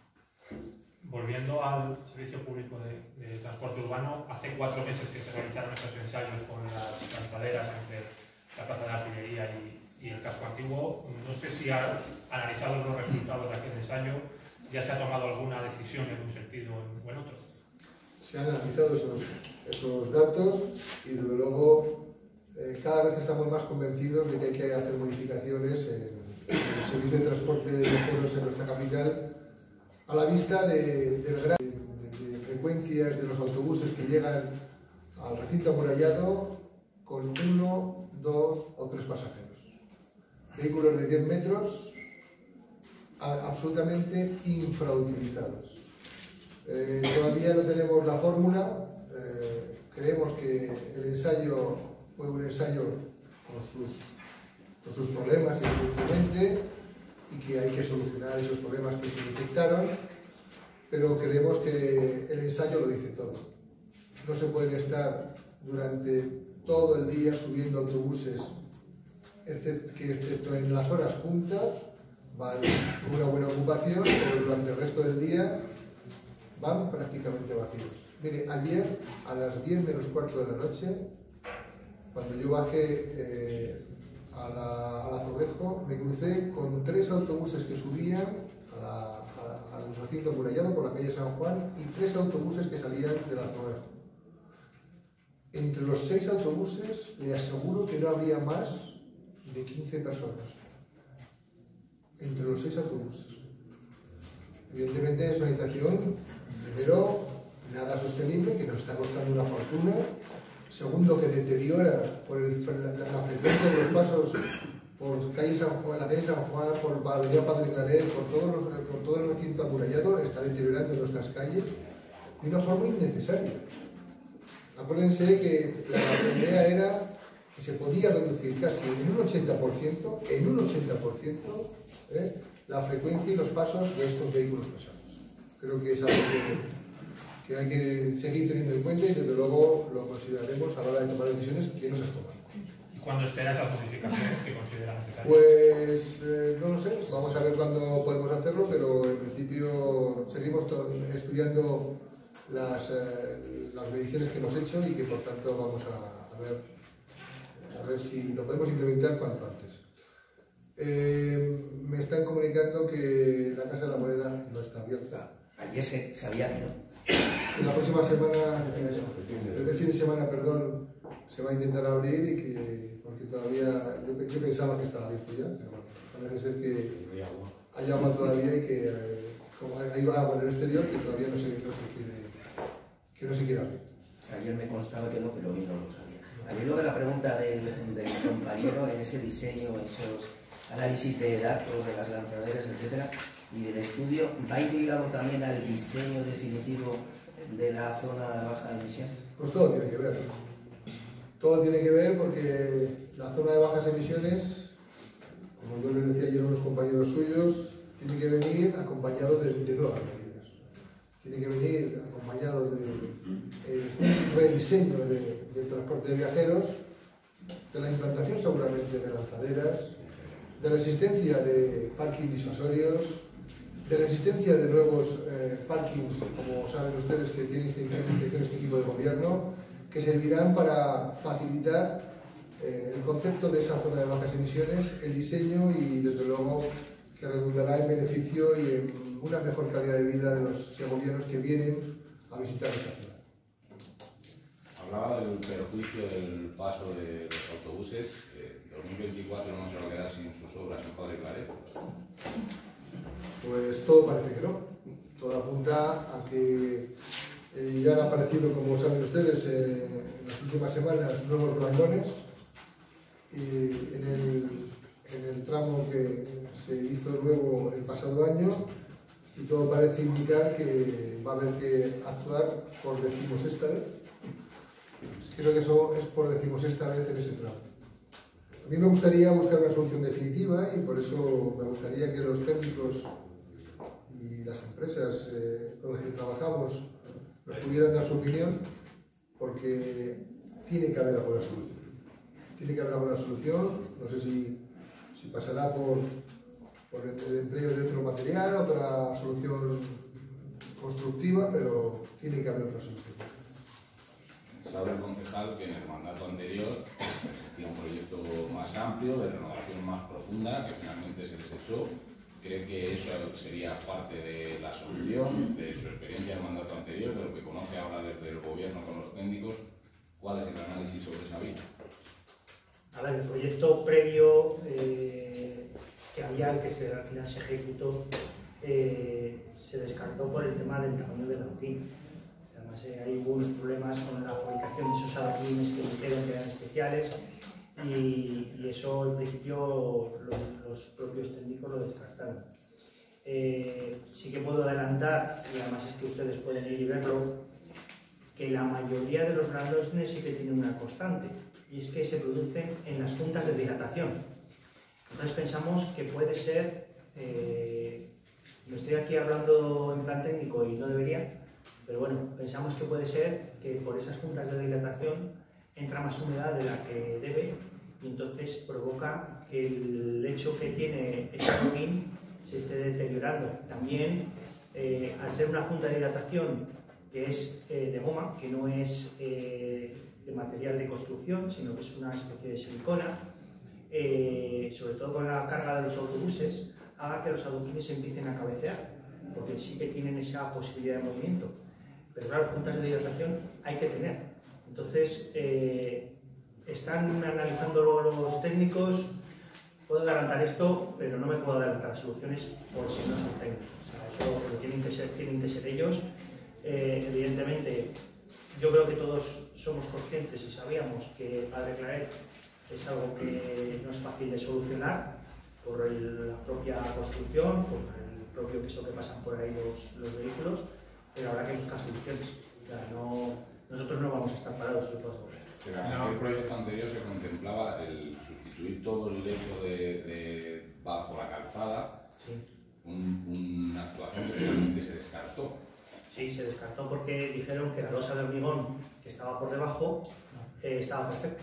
Volviendo al servicio público de, de transporte urbano, hace cuatro meses que se realizaron estos ensayos con las lanzaderas entre la Plaza de la Artillería y, y el casco antiguo. No sé si ha analizado los resultados de aquel ensayo, ya se ha tomado alguna decisión en un sentido o en otro. Se han analizado esos, esos datos y desde luego eh, cada vez estamos más convencidos de que hay que hacer modificaciones en, en el servicio de transporte de pueblos en nuestra capital, a la vista de, de, de, de, de frecuencias de los autobuses que llegan al recinto amurallado con uno, dos o tres pasajeros. Vehículos de diez metros a, absolutamente infrautilizados. Eh, todavía no tenemos la fórmula, eh, creemos que el ensayo fue un ensayo con sus, con sus problemas, evidentemente, y que hay que solucionar esos problemas que se detectaron, pero creemos que el ensayo lo dice todo. No se pueden estar durante todo el día subiendo autobuses, excepto, que excepto en las horas punta van con una buena ocupación, pero durante el resto del día van prácticamente vacíos. Mire, ayer a las diez menos cuarto de la noche, cuando yo bajé eh, a la, a la Zorrejo, me crucé con tres autobuses que subían a la, a, al recinto amurallado por la calle San Juan y tres autobuses que salían de la Zorrejo. Entre los seis autobuses le aseguro que no habría más de quince personas. Entre los seis autobuses. Evidentemente es una situación, primero, nada sostenible, que nos está costando una fortuna. Segundo, que deteriora por el, la frecuencia de los pasos por calle San Juan, la calle San Juan, por Avenida Padre Claret, por, todos los, por todo el recinto amurallado, está deteriorando nuestras calles de una forma innecesaria. Acuérdense que la, la idea era que se podía reducir casi en un ochenta por ciento, en un ochenta por ciento, ¿eh? la frecuencia y los pasos de estos vehículos pesados. Creo que es algo que, que hay que seguir teniendo en cuenta y desde luego lo consideraremos a la hora de tomar decisiones que no se toman. ¿Y cuándo esperas las modificaciones que consideran necesarias? Pues eh, no lo sé, vamos a ver cuándo podemos hacerlo, pero en principio seguimos estudiando las, eh, las mediciones que hemos hecho y que por tanto vamos a, a, ver, a ver si lo podemos implementar cuanto antes. Eh, me están comunicando que la Casa de la Moneda no está abierta. Ayer se sabía que no. En la próxima semana, el fin de semana, perdón, se va a intentar abrir y que, porque todavía, yo, yo pensaba que estaba abierto ya, pero bueno, parece ser que hay agua todavía y que eh, como hay agua en el exterior que todavía no se, no se quiere, que no se quiere abrir. Ayer me constaba que no, pero hoy no lo sabía. Al hilo de la pregunta del, del compañero en ese diseño, esos análisis de datos de las lanzaderas, etcétera, y del estudio, ¿va ligado también al diseño definitivo de la zona de baja emisión? Pues todo tiene que ver. Todo tiene que ver porque la zona de bajas emisiones, como yo les decía ayer a unos compañeros suyos, tiene que venir acompañado de, de nuevas medidas. Tiene que venir acompañado de eh, un rediseño de, del transporte de viajeros, de la implantación seguramente de lanzaderas, de la existencia de parking disuasorios, de la existencia de nuevos eh, parkings, como saben ustedes que tiene este, este equipo de gobierno, que servirán para facilitar eh, el concepto de esa zona de bajas emisiones, el diseño y desde luego que redundará en beneficio y en una mejor calidad de vida de los segovianos que vienen a visitar esa ciudad. Hablaba del perjuicio del paso de los autobuses. Eh, dos mil veinticuatro no se va a quedar sin sus obras en Padre Claret. Pues todo parece que no. Todo apunta a que eh, ya han aparecido, como saben ustedes, eh, en las últimas semanas nuevos blandones y en el, en el tramo que se hizo luego el pasado año, y todo parece indicar que va a haber que actuar por decimosexta vez. Creo que eso es por decimosexta vez en ese tramo. A mí me gustaría buscar una solución definitiva y por eso me gustaría que los técnicos y las empresas eh, con las que trabajamos nos pudieran dar su opinión, porque tiene que haber alguna solución. Tiene que haber alguna solución, no sé si, si pasará por, por el empleo de otro material, otra solución constructiva, pero tiene que haber otra solución. Sabe el concejal que en el mandato anterior existía un proyecto más amplio, de renovación más profunda, que finalmente se desechó. ¿Cree que eso sería parte de la solución, de su experiencia en el mandato anterior, de lo que conoce ahora desde el gobierno con los técnicos? ¿Cuál es el análisis sobre esa vía? A ver, el proyecto previo eh, que había, que se, al final se ejecutó, eh, se descartó por el tema del tamaño del adoquín. Además, eh, hay hubo unos problemas con la fabricación de esos adoquines que dijeron que eran especiales. Y, y eso en principio los, los propios técnicos lo descartaron. Eh, sí que puedo adelantar, y además es que ustedes pueden ir y verlo, que la mayoría de los blandones sí que tienen una constante, y es que se producen en las juntas de dilatación. Entonces pensamos que puede ser, eh, me estoy aquí hablando en plan técnico y no debería, pero bueno, pensamos que puede ser que por esas juntas de dilatación entra más humedad de la que debe y entonces provoca que el lecho que tiene ese adoquín se esté deteriorando. También, eh, al ser una junta de dilatación que es eh, de goma, que no es eh, de material de construcción, sino que es una especie de silicona, eh, sobre todo con la carga de los autobuses, haga que los adoquines empiecen a cabecear, porque sí que tienen esa posibilidad de movimiento. Pero claro, juntas de dilatación hay que tener. Entonces, eh, están analizando los técnicos. Puedo adelantar esto, pero no me puedo adelantar las soluciones porque no son técnicos. O sea, eso lo tienen que ser, tienen que ser ellos. Eh, evidentemente, yo creo que todos somos conscientes y sabíamos que Padre Claret es algo que no es fácil de solucionar por el, la propia construcción, por el propio peso que pasan por ahí los, los vehículos, pero habrá que buscar soluciones. O sea, no, nosotros no vamos a estar parados en todo. Pero en aquel proyecto anterior se contemplaba el sustituir todo el lecho de, de bajo la calzada Sí. un, una actuación que finalmente se descartó. Sí, se descartó porque dijeron que la losa de hormigón que estaba por debajo eh, estaba perfecta.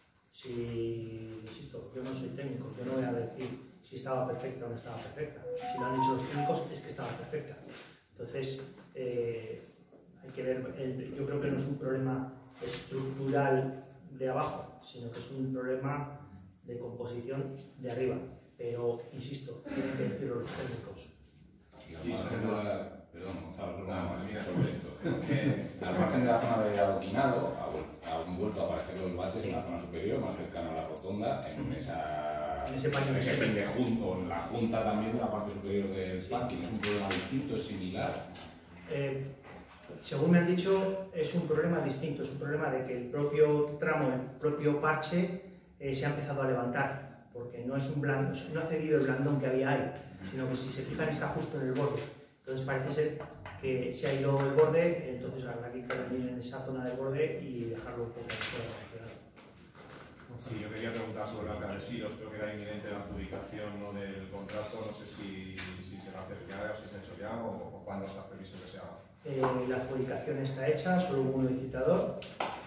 Si, insisto, yo no soy técnico, yo no voy a decir si estaba perfecta o no estaba perfecta. Si lo han dicho los técnicos es que estaba perfecta. Entonces, eh, hay que ver, el, yo creo que no es un problema estructural de abajo, sino que es un problema de composición de arriba. Pero, insisto, tienen que decirlo los técnicos. Sí, la, perdón, Gonzalo, solo una más sobre esto. Al margen de la zona de adoquinado, han vuelto a aparecer los baches sí. en la zona superior, más cercana a la rotonda, en esa en ese paño en ese fin de junto, en la junta también de la parte superior del sí. parking. ¿Es un problema distinto? ¿Es similar? Eh, según me han dicho, es un problema distinto. Es un problema de que el propio tramo, el propio parche, eh, se ha empezado a levantar, porque no es un blando, no ha cedido el blandón que había ahí, sino que si se fijan está justo en el borde. Entonces parece ser que se ha ido el borde, entonces habrá que intervenir en esa zona del borde y dejarlo un poco fuera. Sí, yo quería preguntar sobre la Caresilos, creo que era inminente la adjudicación ¿no? del contrato, no sé si, si se va a hacer ya o si se ha hecho ya o, o cuándo está previsto que se haga. Eh, la adjudicación está hecha, solo hubo un licitador.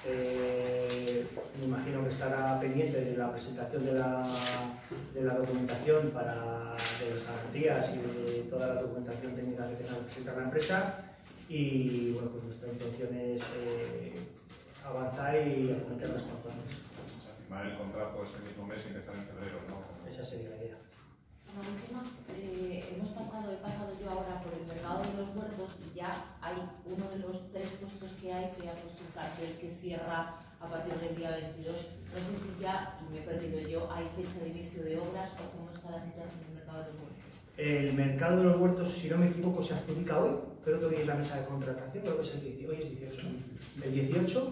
Eh, me imagino que estará pendiente de la presentación de la, de la documentación para de las garantías y de toda la documentación técnica que tenga que presentar la empresa y bueno, pues nuestra intención es eh, avanzar y acometer las campañas. O sea, firmar el contrato este mismo mes y empezar en febrero, ¿no? Esa sería la idea. Una última, eh, hemos pasado, he pasado yo ahora por el mercado de los huertos y ya hay uno de los tres puestos que hay que ha puesto un cartel que cierra a partir del día veintidós. No sé si ya, y me he perdido yo, hay fecha de inicio de obras o cómo está la situación del mercado de los huertos. El mercado de los huertos, si no me equivoco, se adjudica hoy. Creo que hoy es la mesa de contratación, creo que es el dieciocho, hoy es dieciocho, ¿no? El dieciocho.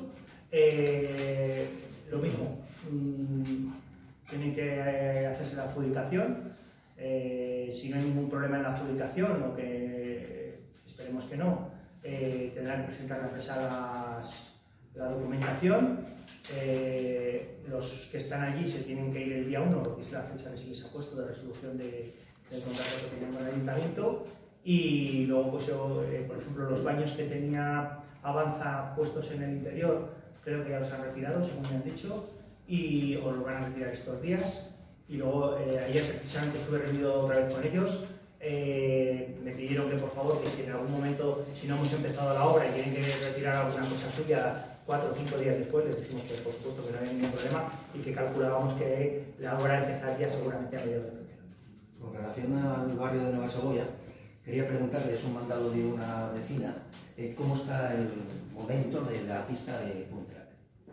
Eh, lo mismo, mmm, tienen que eh, hacerse la adjudicación. Eh, si no hay ningún problema en la adjudicación, o que esperemos que no, eh, tendrán que presentar a la empresa las, la documentación. Eh, los que están allí se tienen que ir el día uno, porque es la fecha que se les ha puesto de resolución de, del contrato que tenían con el ayuntamiento. Y luego, pues yo, eh, por ejemplo, los baños que tenía Avanza puestos en el interior, creo que ya los han retirado, según me han dicho, y o lo van a retirar estos días. Y luego, eh, ayer precisamente estuve reunido otra vez con ellos, eh, me pidieron que por favor, que si en algún momento, si no hemos empezado la obra y tienen que retirar alguna cosa suya cuatro o cinco días después, les decimos que por supuesto que no había ningún problema y que calculábamos que la obra empezaría seguramente a mediados de febrero. Con relación al barrio de Nueva Segovia, quería preguntarle, es un mandado de una vecina, eh, ¿cómo está el momento de la pista de Puntrack?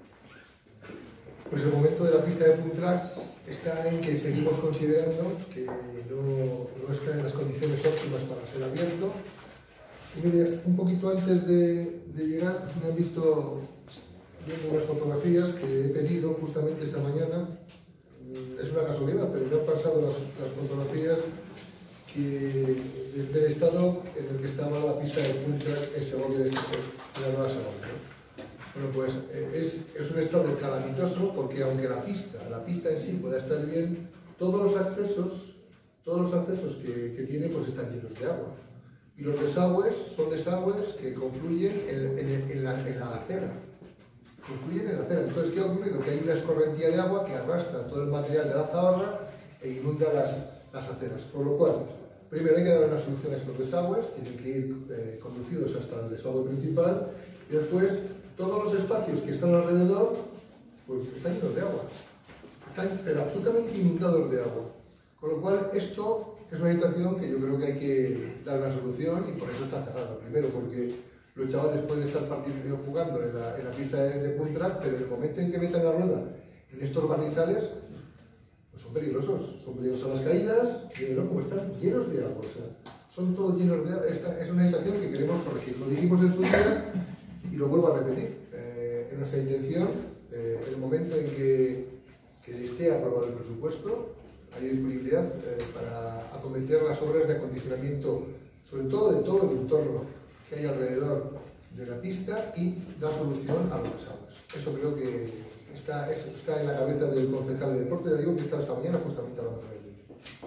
Pues el momento de la pista de Puntrack está en que seguimos considerando que no, no está en las condiciones óptimas para ser abierto. Y mire, un poquito antes de, de llegar, me han visto viendo unas fotografías que he pedido justamente esta mañana. Es una casualidad, pero me han pasado las, las fotografías que, del estado en el que estaba la pista de Puntrack en Segovia, en la Nueva Segovia, ¿no? Bueno, pues es, es un estado calamitoso porque aunque la pista, la pista en sí pueda estar bien, todos los accesos, todos los accesos que, que tiene pues están llenos de agua. Y los desagües son desagües que confluyen en, en, en, la, en la acera. Confluyen en la acera. Entonces, ¿qué ha ocurrido? Que hay una escorrentía de agua que arrastra todo el material de la zahorra e inunda las, las aceras. Por lo cual, primero hay que dar una solución a estos desagües, tienen que ir eh, conducidos hasta el desagüe principal y después todos los espacios que están alrededor pues están llenos de agua, están pero absolutamente inundados de agua. Con lo cual esto es una situación que yo creo que hay que dar una solución y por eso está cerrado. Primero porque los chavales pueden estar partiendo, jugando en la, en la pista de, de Puntrack, pero en el momento en que metan la rueda en estos barrizales pues son peligrosos, son peligrosas las caídas y ¿no? Como están llenos de agua, o sea, son todos llenos de agua. Esta es una situación que queremos corregir. Lo dijimos en su día y lo vuelvo a repetir. Eh, en nuestra intención, eh, en el momento en que, que esté aprobado el presupuesto, hay disponibilidad eh, para acometer las obras de acondicionamiento, sobre todo de todo el entorno que hay alrededor de la pista y dar solución a los desagües. Eso creo que está, es, está en la cabeza del concejal de deporte, ya digo que está esta mañana justamente hablando con él.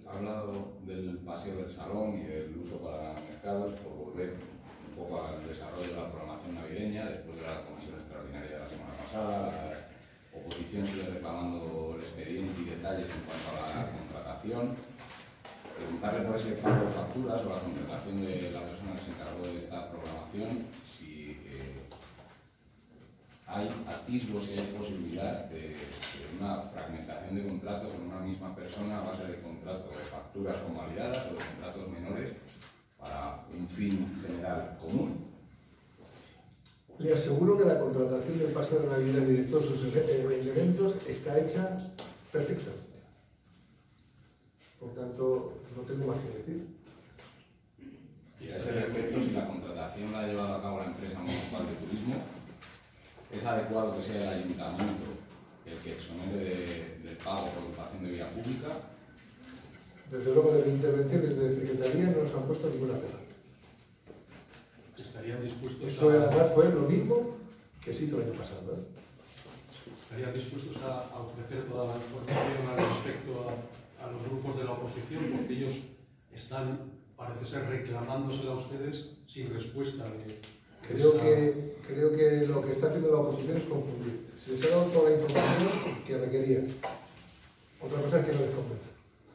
ha hablado del paseo del salón y del uso para mercados, por volver un poco al desarrollo de la programación navideña, después de la comisión extraordinaria de la semana pasada. La oposición sigue reclamando el expediente y detalles en cuanto a la contratación. Preguntarle por ese pago de facturas o la contratación de la persona que se encargó de esta programación, si eh, hay atisbos y hay posibilidad de, de una fragmentación de contratos con una misma persona a base de contratos de facturas convalidadas o de contratos menores para un fin general común. Le aseguro que la contratación del paseo de Navidad y de todos sus elementos está hecha perfectamente. Por tanto, no tengo más que decir. Y a ese respecto, si la contratación la ha llevado a cabo la empresa municipal de turismo, ¿es adecuado que sea el ayuntamiento el que exonere de, del pago por ocupación de vía pública? Desde luego, desde intervenciones de Secretaría no nos han puesto ninguna pega. ¿Estarían dispuestos Eso a, además fue lo mismo que se hizo el año pasado, ¿eh? ¿estarían dispuestos a, a ofrecer toda la información al respecto a, a los grupos de la oposición? Porque ellos están, parece ser, reclamándosela a ustedes sin respuesta. De, Creo esa... que, creo que lo que está haciendo la oposición es confundir. Se les ha dado toda la información que requerían. Otra cosa es que no les convence.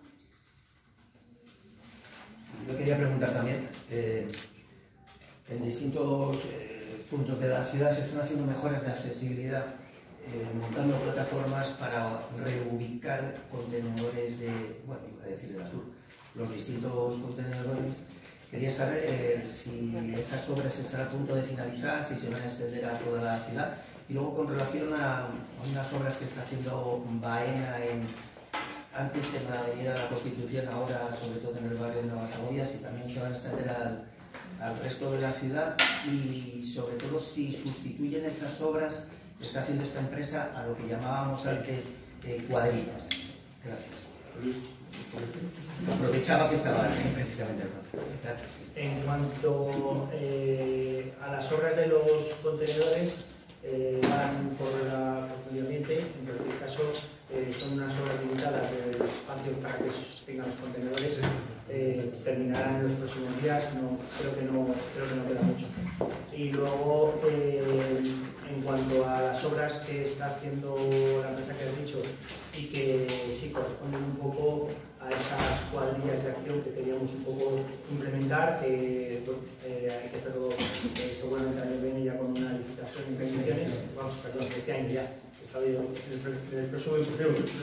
Yo quería preguntar también, eh, en distintos eh, puntos de la ciudad se están haciendo mejoras de accesibilidad, eh, montando plataformas para reubicar contenedores de, bueno, iba a decir de la sur, los distintos contenedores. Quería saber eh, si esas obras están a punto de finalizar, si se van a extender a toda la ciudad. Y luego, con relación a, a unas obras que está haciendo Baena en, antes en la Avenida de la Constitución, ahora sobre todo en el barrio de Nueva Segovia, si también se van a extender al, al resto de la ciudad, y sobre todo si sustituyen esas obras que está haciendo esta empresa a lo que llamábamos antes eh, cuadrillas. Gracias. Aprovechaba que estaba eh, precisamente el proceso. Gracias. En cuanto eh, a las obras de los contenedores, eh, van por, la, por el medio ambiente. En cualquier caso, eh, son unas obras limitadas de los espacios para que tengan los contenedores. Eh, terminarán en los próximos días, no, creo, que no, creo que no queda mucho. Y luego, eh, en cuanto a las obras que está haciendo la empresa que has dicho y que sí corresponden un poco a esas cuadrillas de acción que queríamos un poco implementar, que eh, hay que hacerlo eh, seguramente también viene ya con una licitación en condiciones, vamos, perdón, este año ya, está bien, el, el presupuesto,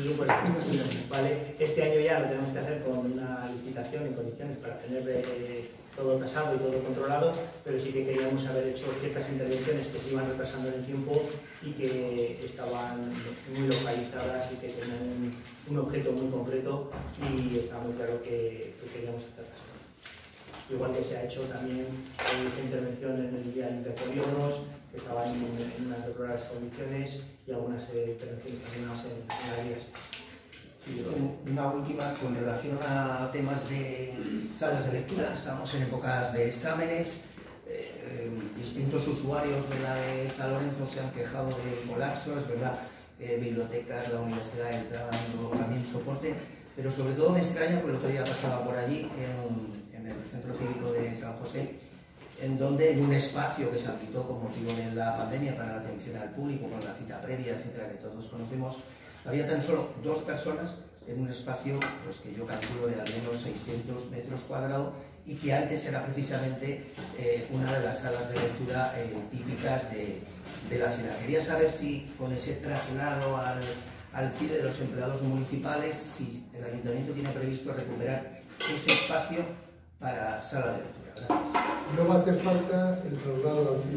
¿vale? Este año ya lo tenemos que hacer con una licitación en condiciones para tener eh, todo tasado y todo controlado, pero sí que queríamos haber hecho ciertas intervenciones que se iban retrasando en el tiempo y que estaban muy localizadas y que tenían un, un objeto muy concreto, y estaba muy claro que, que queríamos hacerlas. Igual que se ha hecho también eh, esa intervención en el día de intergobiernos, que estaban en, en unas deplorables condiciones, y algunas eh, intervenciones también más en, en las vías. Sí, yo tengo una última con relación a temas de salas de lectura. Estamos en épocas de exámenes. Eh, distintos usuarios de la de San Lorenzo se han quejado del colapso, es verdad. Eh, bibliotecas, la universidad está dando también soporte, pero sobre todo me extraña, porque el otro día pasaba por allí en, en el Centro Cívico de San José, en donde en un espacio que se habilitó con motivo de la pandemia para la atención al público, con la cita previa, etcétera, que todos conocemos, había tan solo dos personas en un espacio pues, que yo calculo de al menos seiscientos metros cuadrados, y que antes era precisamente eh, una de las salas de lectura eh, típicas de, de la ciudad. Quería saber si con ese traslado al, al C I D de los empleados municipales, si el ayuntamiento tiene previsto recuperar ese espacio para sala de lectura. Gracias. No va a hacer falta el traslado al C I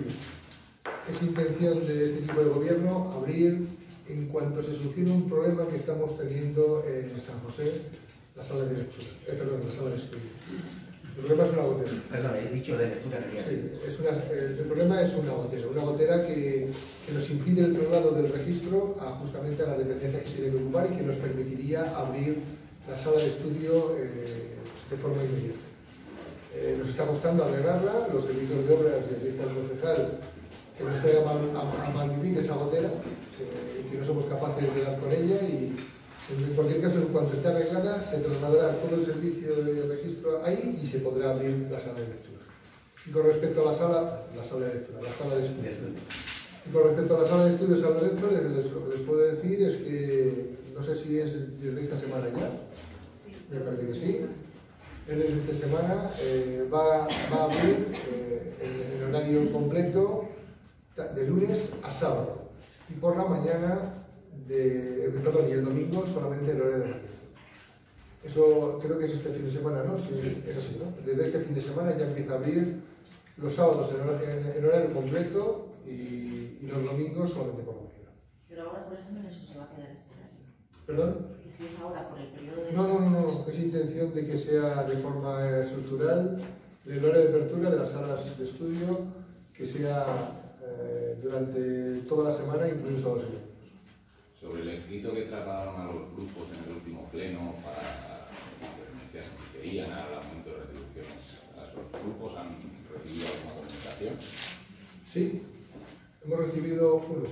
D. Es intención de este tipo de gobierno abrir, en cuanto se solucione un problema que estamos teniendo en San José, la sala de lectura, eh, perdón, la sala de estudio. El problema es una gotera. Perdón, he dicho de lectura. Sí, es una, el problema es una gotera, una gotera que, que nos impide el traslado del registro a, justamente a la dependencia que tiene que ocupar, y que nos permitiría abrir la sala de estudio eh, de forma inmediata. Eh, nos está costando arreglarla, los servicios de obras, y aquí está el concejal, que nos trae a, mal, a, a malvivir esa gotera, que, que no somos capaces de dar con ella, y, En cualquier caso, en cuanto esté arreglada, se trasladará todo el servicio de registro ahí y se podrá abrir la sala de lectura. Y con respecto a la sala, la sala de lectura, la sala de estudios. Y con respecto a la sala de estudios San Lorenzo, les, lo que les puedo decir es que, no sé si es desde esta semana ya, me parece que sí, es desde esta semana, eh, va, va a abrir eh, el, el horario completo de lunes a sábado. Y por la mañana, de, perdón, y el domingo solamente el horario de mañana. Eso creo que es este fin de semana, ¿no? Sí, sí. Es así, ¿no? Desde este fin de semana ya empieza a abrir los sábados en horario, en horario completo y, y los domingos solamente por la mañana. Pero ahora por examen eso se va a quedar este año. ¿Perdón? Que si es ahora por el periodo de... No, no, no, no, es intención de que sea de forma estructural el horario de apertura de las salas de estudio, que sea eh, durante toda la semana, incluso los domingos. Sobre el escrito que trasladaron a los grupos en el último pleno para referencias que querían al aumento de retribuciones, ¿a esos grupos han recibido alguna comunicación? Sí, hemos recibido unos.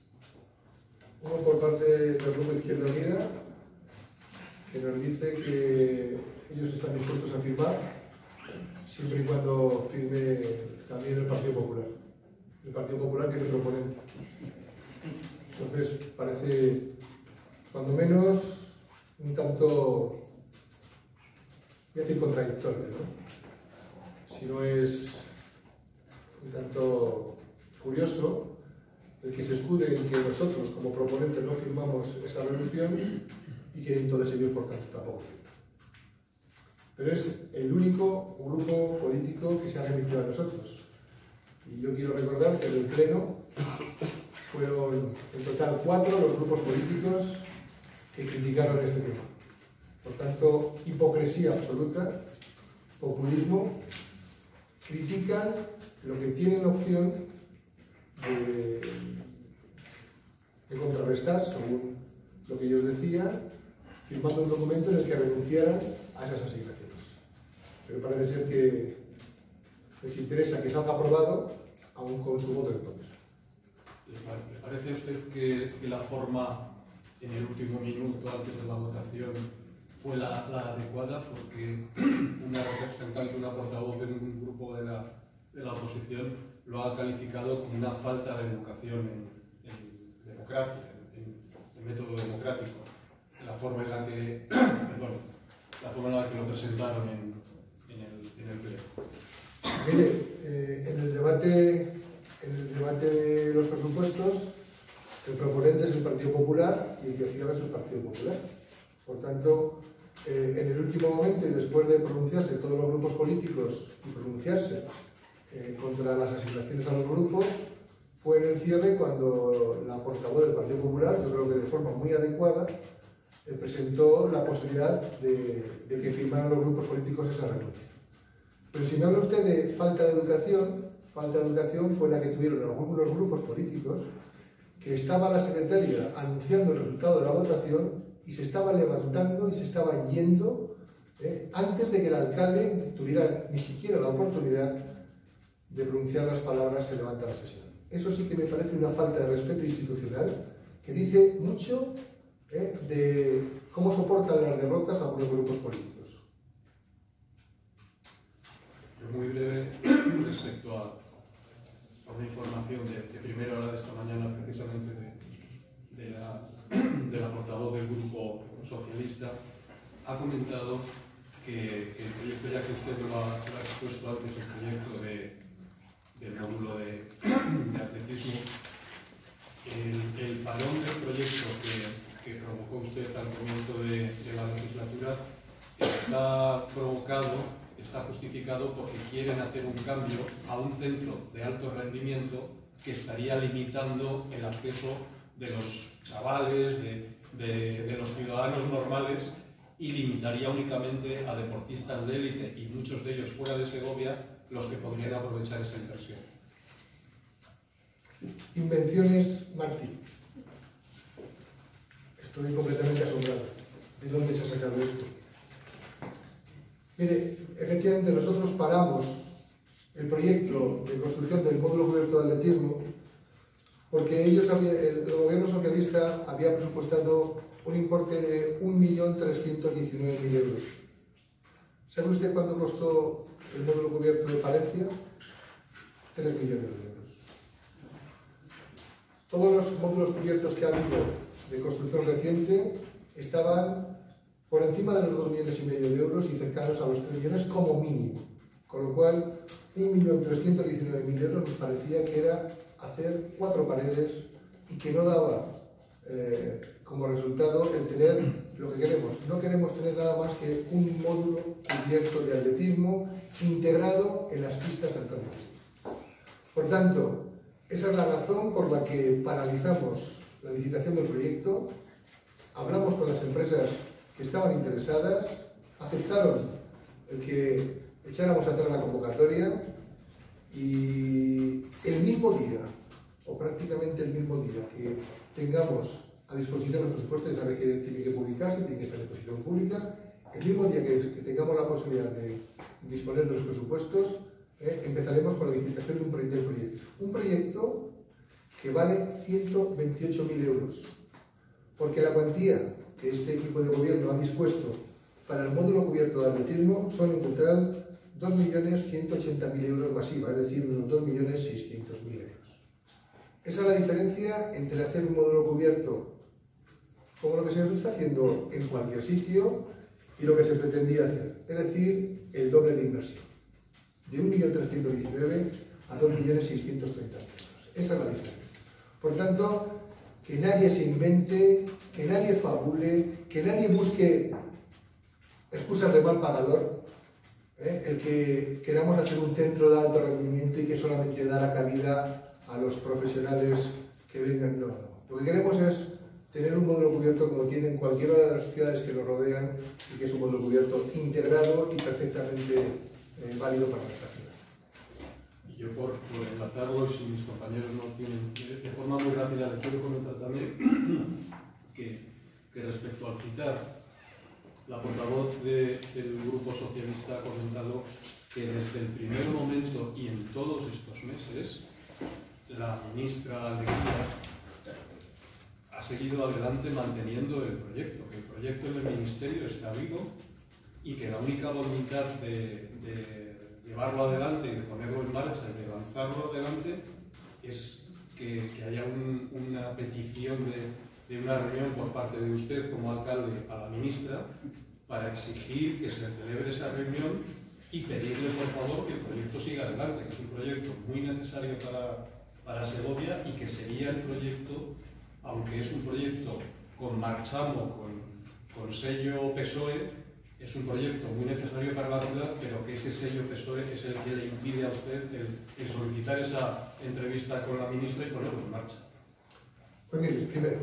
Uno por parte del Grupo Izquierda Unida, que nos dice que ellos están dispuestos a firmar, siempre y cuando firme también el Partido Popular. El Partido Popular que es el proponente. Entonces, parece, cuando menos, un tanto, voy a decir contradictorio, ¿no? Si no es un tanto curioso el que se escude en que nosotros, como proponentes, no firmamos esa reducción y que entonces ellos, por tanto, tampoco firman. Pero es el único grupo político que se ha remitido a nosotros. Y yo quiero recordar que en el Pleno fueron en total cuatro los grupos políticos que criticaron este tema. Por tanto, hipocresía absoluta, populismo, critican lo que tienen opción de, de contrarrestar, según lo que ellos decían, firmando un documento en el que renunciaran a esas asignaciones. Pero parece ser que les interesa que salga aprobado, aún con su voto en contra. ¿Le parece a usted que, que la forma en el último minuto antes de la votación fue la, la adecuada? Porque una representante, una portavoz de un grupo de la, de la oposición lo ha calificado como una falta de educación en, en democracia, en, en método democrático, la forma en la que, perdón, la forma en la que lo presentaron en, en el, en el pleno. Mire, eh, en el debate, en el debate de los presupuestos, el proponente es el Partido Popular y el que cierra es el Partido Popular. Por tanto, eh, en el último momento y después de pronunciarse todos los grupos políticos y pronunciarse eh, contra las asignaciones a los grupos, fue en el cierre cuando la portavoz del Partido Popular, yo creo que de forma muy adecuada, eh, presentó la posibilidad de, de que firmaran los grupos políticos esa renuncia. Pero si me habla usted de falta de educación, falta de educación fue la que tuvieron algunos grupos políticos, que estaba la secretaria anunciando el resultado de la votación y se estaba levantando y se estaba yendo eh, antes de que el alcalde tuviera ni siquiera la oportunidad de pronunciar las palabras "se levanta la sesión". Eso sí que me parece una falta de respeto institucional que dice mucho eh, de cómo soportan las derrotas algunos grupos políticos. Muy breve respecto a, a una información de, de primera hora de esta mañana, precisamente de, de, la, de la portavoz del Grupo Socialista, ha comentado que, que el proyecto, ya que usted lo ha, lo ha expuesto antes, el proyecto de, del módulo de, de atletismo, el, el parón del proyecto que, que provocó usted al comienzo de, de la legislatura está provocado está justificado porque quieren hacer un cambio a un centro de alto rendimiento que estaría limitando el acceso de los chavales, de, de, de los ciudadanos normales, y limitaría únicamente a deportistas de élite, y muchos de ellos fuera de Segovia, los que podrían aprovechar esa inversión. Invenciones Martí. Estoy completamente asombrado. ¿De dónde se ha sacado esto? Mire, efectivamente nosotros paramos el proyecto de construcción del módulo cubierto de atletismo porque ellos había, el, el gobierno socialista había presupuestado un importe de un millón trescientos diecinueve mil euros. ¿Sabe usted cuánto costó el módulo cubierto de Palencia? tres millones de euros. Todos los módulos cubiertos que ha habido de construcción reciente estaban por encima de los dos millones y medio de euros y cercanos a los tres millones como mínimo. Con lo cual, un millón trescientos diecinueve mil euros nos parecía que era hacer cuatro paredes y que no daba eh, como resultado el tener lo que queremos. No queremos tener nada más que un módulo cubierto de atletismo integrado en las pistas de atletismo. Por tanto, esa es la razón por la que paralizamos la licitación del proyecto, hablamos con las empresas que estaban interesadas, aceptaron el que echáramos atrás la convocatoria y el mismo día, o prácticamente el mismo día que tengamos a disposición los presupuestos, ya sabe que tiene que publicarse, tiene que estar en exposición pública, el mismo día que, que tengamos la posibilidad de disponer de los presupuestos, eh, empezaremos con la licitación de un proyecto, del proyecto. Un proyecto que vale ciento veintiocho mil euros, porque la cuantía que este equipo de gobierno ha dispuesto para el módulo cubierto de atletismo son en total dos millones ciento ochenta mil euros masiva, es decir, unos dos millones seiscientos mil euros. Esa es la diferencia entre hacer un módulo cubierto como lo que se está haciendo en cualquier sitio y lo que se pretendía hacer, es decir, el doble de inversión, de un millón trescientos diecinueve mil a dos millones seiscientos treinta mil euros. Esa es la diferencia. Por tanto, que nadie se invente, que nadie fabule, que nadie busque excusas de mal pagador, ¿eh? El que queramos hacer un centro de alto rendimiento y que solamente dará cabida a los profesionales que vengan. No, no. Lo que queremos es tener un módulo cubierto como tienen cualquiera de las ciudades que lo rodean y que es un módulo cubierto integrado y perfectamente eh, válido para nuestra ciudad. Y yo, por, por enlazarlo, si mis compañeros no tienen, de forma muy rápida, les quiero comentar también que, que respecto al citar, la portavoz de, del Grupo Socialista ha comentado que desde el primer momento y en todos estos meses, la ministra Alegría ha seguido adelante manteniendo el proyecto, que el proyecto en el Ministerio está vivo y que la única voluntad de, de llevarlo adelante y de ponerlo en marcha y de lanzarlo adelante es que, que haya un, una petición de, de una reunión por parte de usted como alcalde a la ministra para exigir que se celebre esa reunión y pedirle por favor que el proyecto siga adelante, que es un proyecto muy necesario para, para Segovia y que sería el proyecto, aunque es un proyecto con marchamo, con, con sello P S O E, es un proyecto muy necesario para la ciudad, pero que ese sello P S O E es el que le impide a usted el, el solicitar esa entrevista con la ministra y ponerlo en marcha. Pues mire, primero,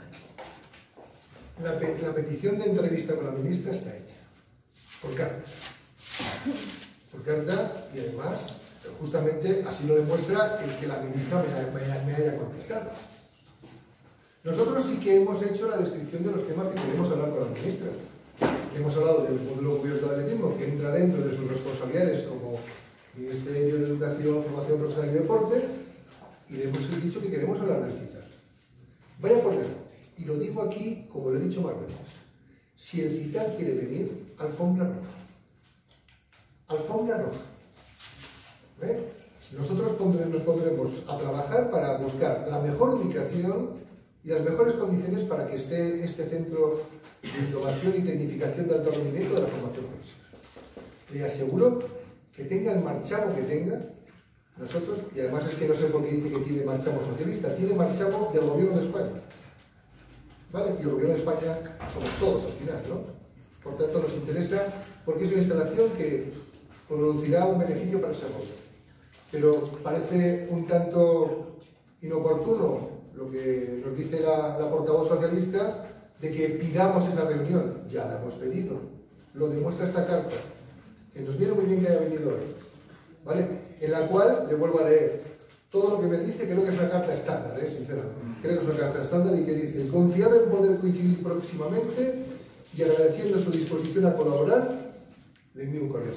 la, pe la petición de entrevista con la ministra está hecha, por carta. Por carta y además, justamente así lo demuestra el que la ministra me, me, me haya contestado. Nosotros sí que hemos hecho la descripción de los temas que queremos hablar con la ministra. Hemos hablado del módulo cubierto de atletismo, que entra dentro de sus responsabilidades como Ministerio de Educación, Formación Profesional y Deporte, y le hemos dicho que queremos hablar del CITAR. Vaya por delante, y lo digo aquí como lo he dicho más veces. Si el CITAR quiere venir, alfombra roja. Alfombra roja. ¿Eh? Nosotros nos pondremos a trabajar para buscar la mejor ubicación y las mejores condiciones para que esté este centro de innovación y tecnificación de alto rendimiento de la formación profesional. Le aseguro que tenga el marchamo que tenga, nosotros, y además es que no sé por qué dice que tiene marchamo socialista, tiene marchamo del gobierno de España. ¿Vale? Y el gobierno de España somos todos al final, ¿no? Por tanto nos interesa porque es una instalación que producirá un beneficio para ese gobierno. Pero parece un tanto inoportuno lo que nos dice la, la portavoz socialista de que pidamos esa reunión. Ya la hemos pedido. Lo demuestra esta carta, que nos viene muy bien que haya venido hoy, ¿vale? En la cual, le vuelvo a leer, todo lo que me dice, creo que es una carta estándar, ¿eh? Sinceramente. Creo que es una carta estándar y que dice, confiado en poder coincidir próximamente y agradeciendo su disposición a colaborar, le envío un correo.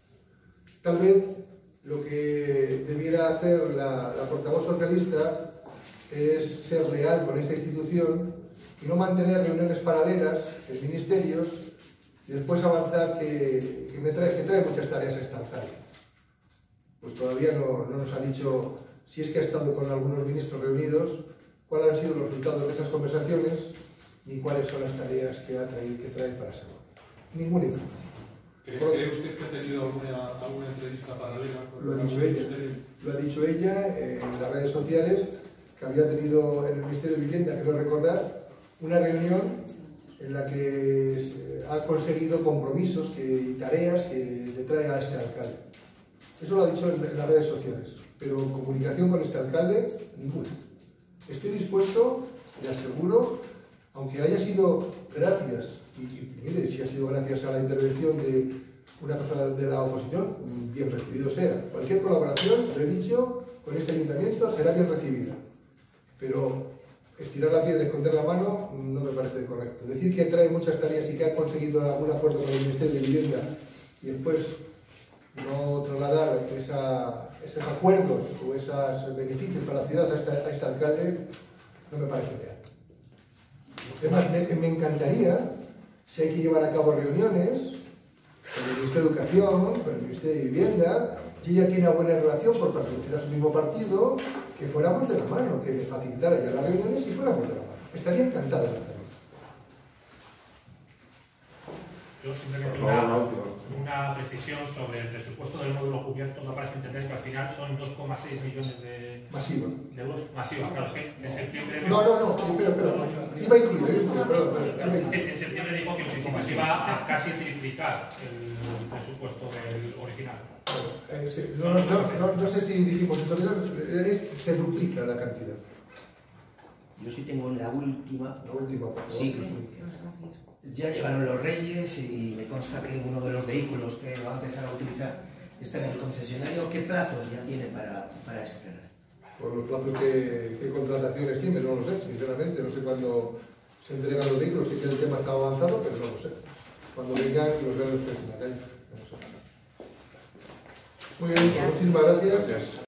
Tal vez lo que debiera hacer la, la portavoz socialista es ser leal con esta institución y no mantener reuniones paralelas en ministerios y después avanzar que, que, me trae, que trae muchas tareas esta alcalde. Pues todavía no, no nos ha dicho si es que ha estado con algunos ministros reunidos, cuáles han sido los resultados de esas conversaciones y cuáles son las tareas que, ha traído, que trae para Segovia. Ninguna información. ¿Cree, ¿Cree usted que ha tenido alguna, alguna entrevista paralela? Lo ha dicho ella, lo ha dicho ella eh, en las redes sociales, que había tenido en el Ministerio de Vivienda, creo recordar, una reunión en la que se ha conseguido compromisos que, y tareas que le trae a este alcalde. Eso lo ha dicho en, en las redes sociales, pero comunicación con este alcalde, ninguna. Estoy dispuesto, le aseguro, aunque haya sido gracias, y, y mire, si ha sido gracias a la intervención de una persona de la oposición, bien recibido sea. Cualquier colaboración, lo he dicho, con este ayuntamiento será bien recibida. Pero estirar la piedra y esconder la mano no me parece correcto. Decir que trae muchas tareas y que ha conseguido algún acuerdo con el Ministerio de Vivienda y después no trasladar esa, esos acuerdos o esos beneficios para la ciudad a este, a este alcalde, no me parece real. Además, me, me encantaría, si hay que llevar a cabo reuniones con el Ministerio de Educación, con el Ministerio de Vivienda, y ella tiene una buena relación por pertenecer a su mismo partido, que fuéramos de la mano, que me facilitara ya las reuniones y fuéramos de la mano. Estaría encantado de hacerlo. Yo simplemente una, una precisión sobre el presupuesto del módulo cubierto. Me parece entender que al final son dos coma seis millones de, Masiva. de euros. Masiva, claro, es que en septiembre... No, no, no, espera, espera. Iba incluido, iba incluido, perdón, perdón. En septiembre dijo que en principio se iba a casi triplicar el presupuesto del original. Eh, sí, no, no, no, no, no sé si dijimos esto, se duplica la cantidad. Yo sí tengo la última. La última, por favor. Sí. Ya llegaron los Reyes y me consta que uno de los vehículos que va a empezar a utilizar está en el concesionario. ¿Qué plazos ya tiene para, para estrenar? Por los plazos que, que contrataciones tiene, no lo sé, sinceramente. No sé cuándo se entregan los vehículos. Sí que el tema está avanzado, pero no lo sé. Cuando vengan los vean ustedes en la calle. No lo sé. Muy bien, muchísimas gracias. Gracias.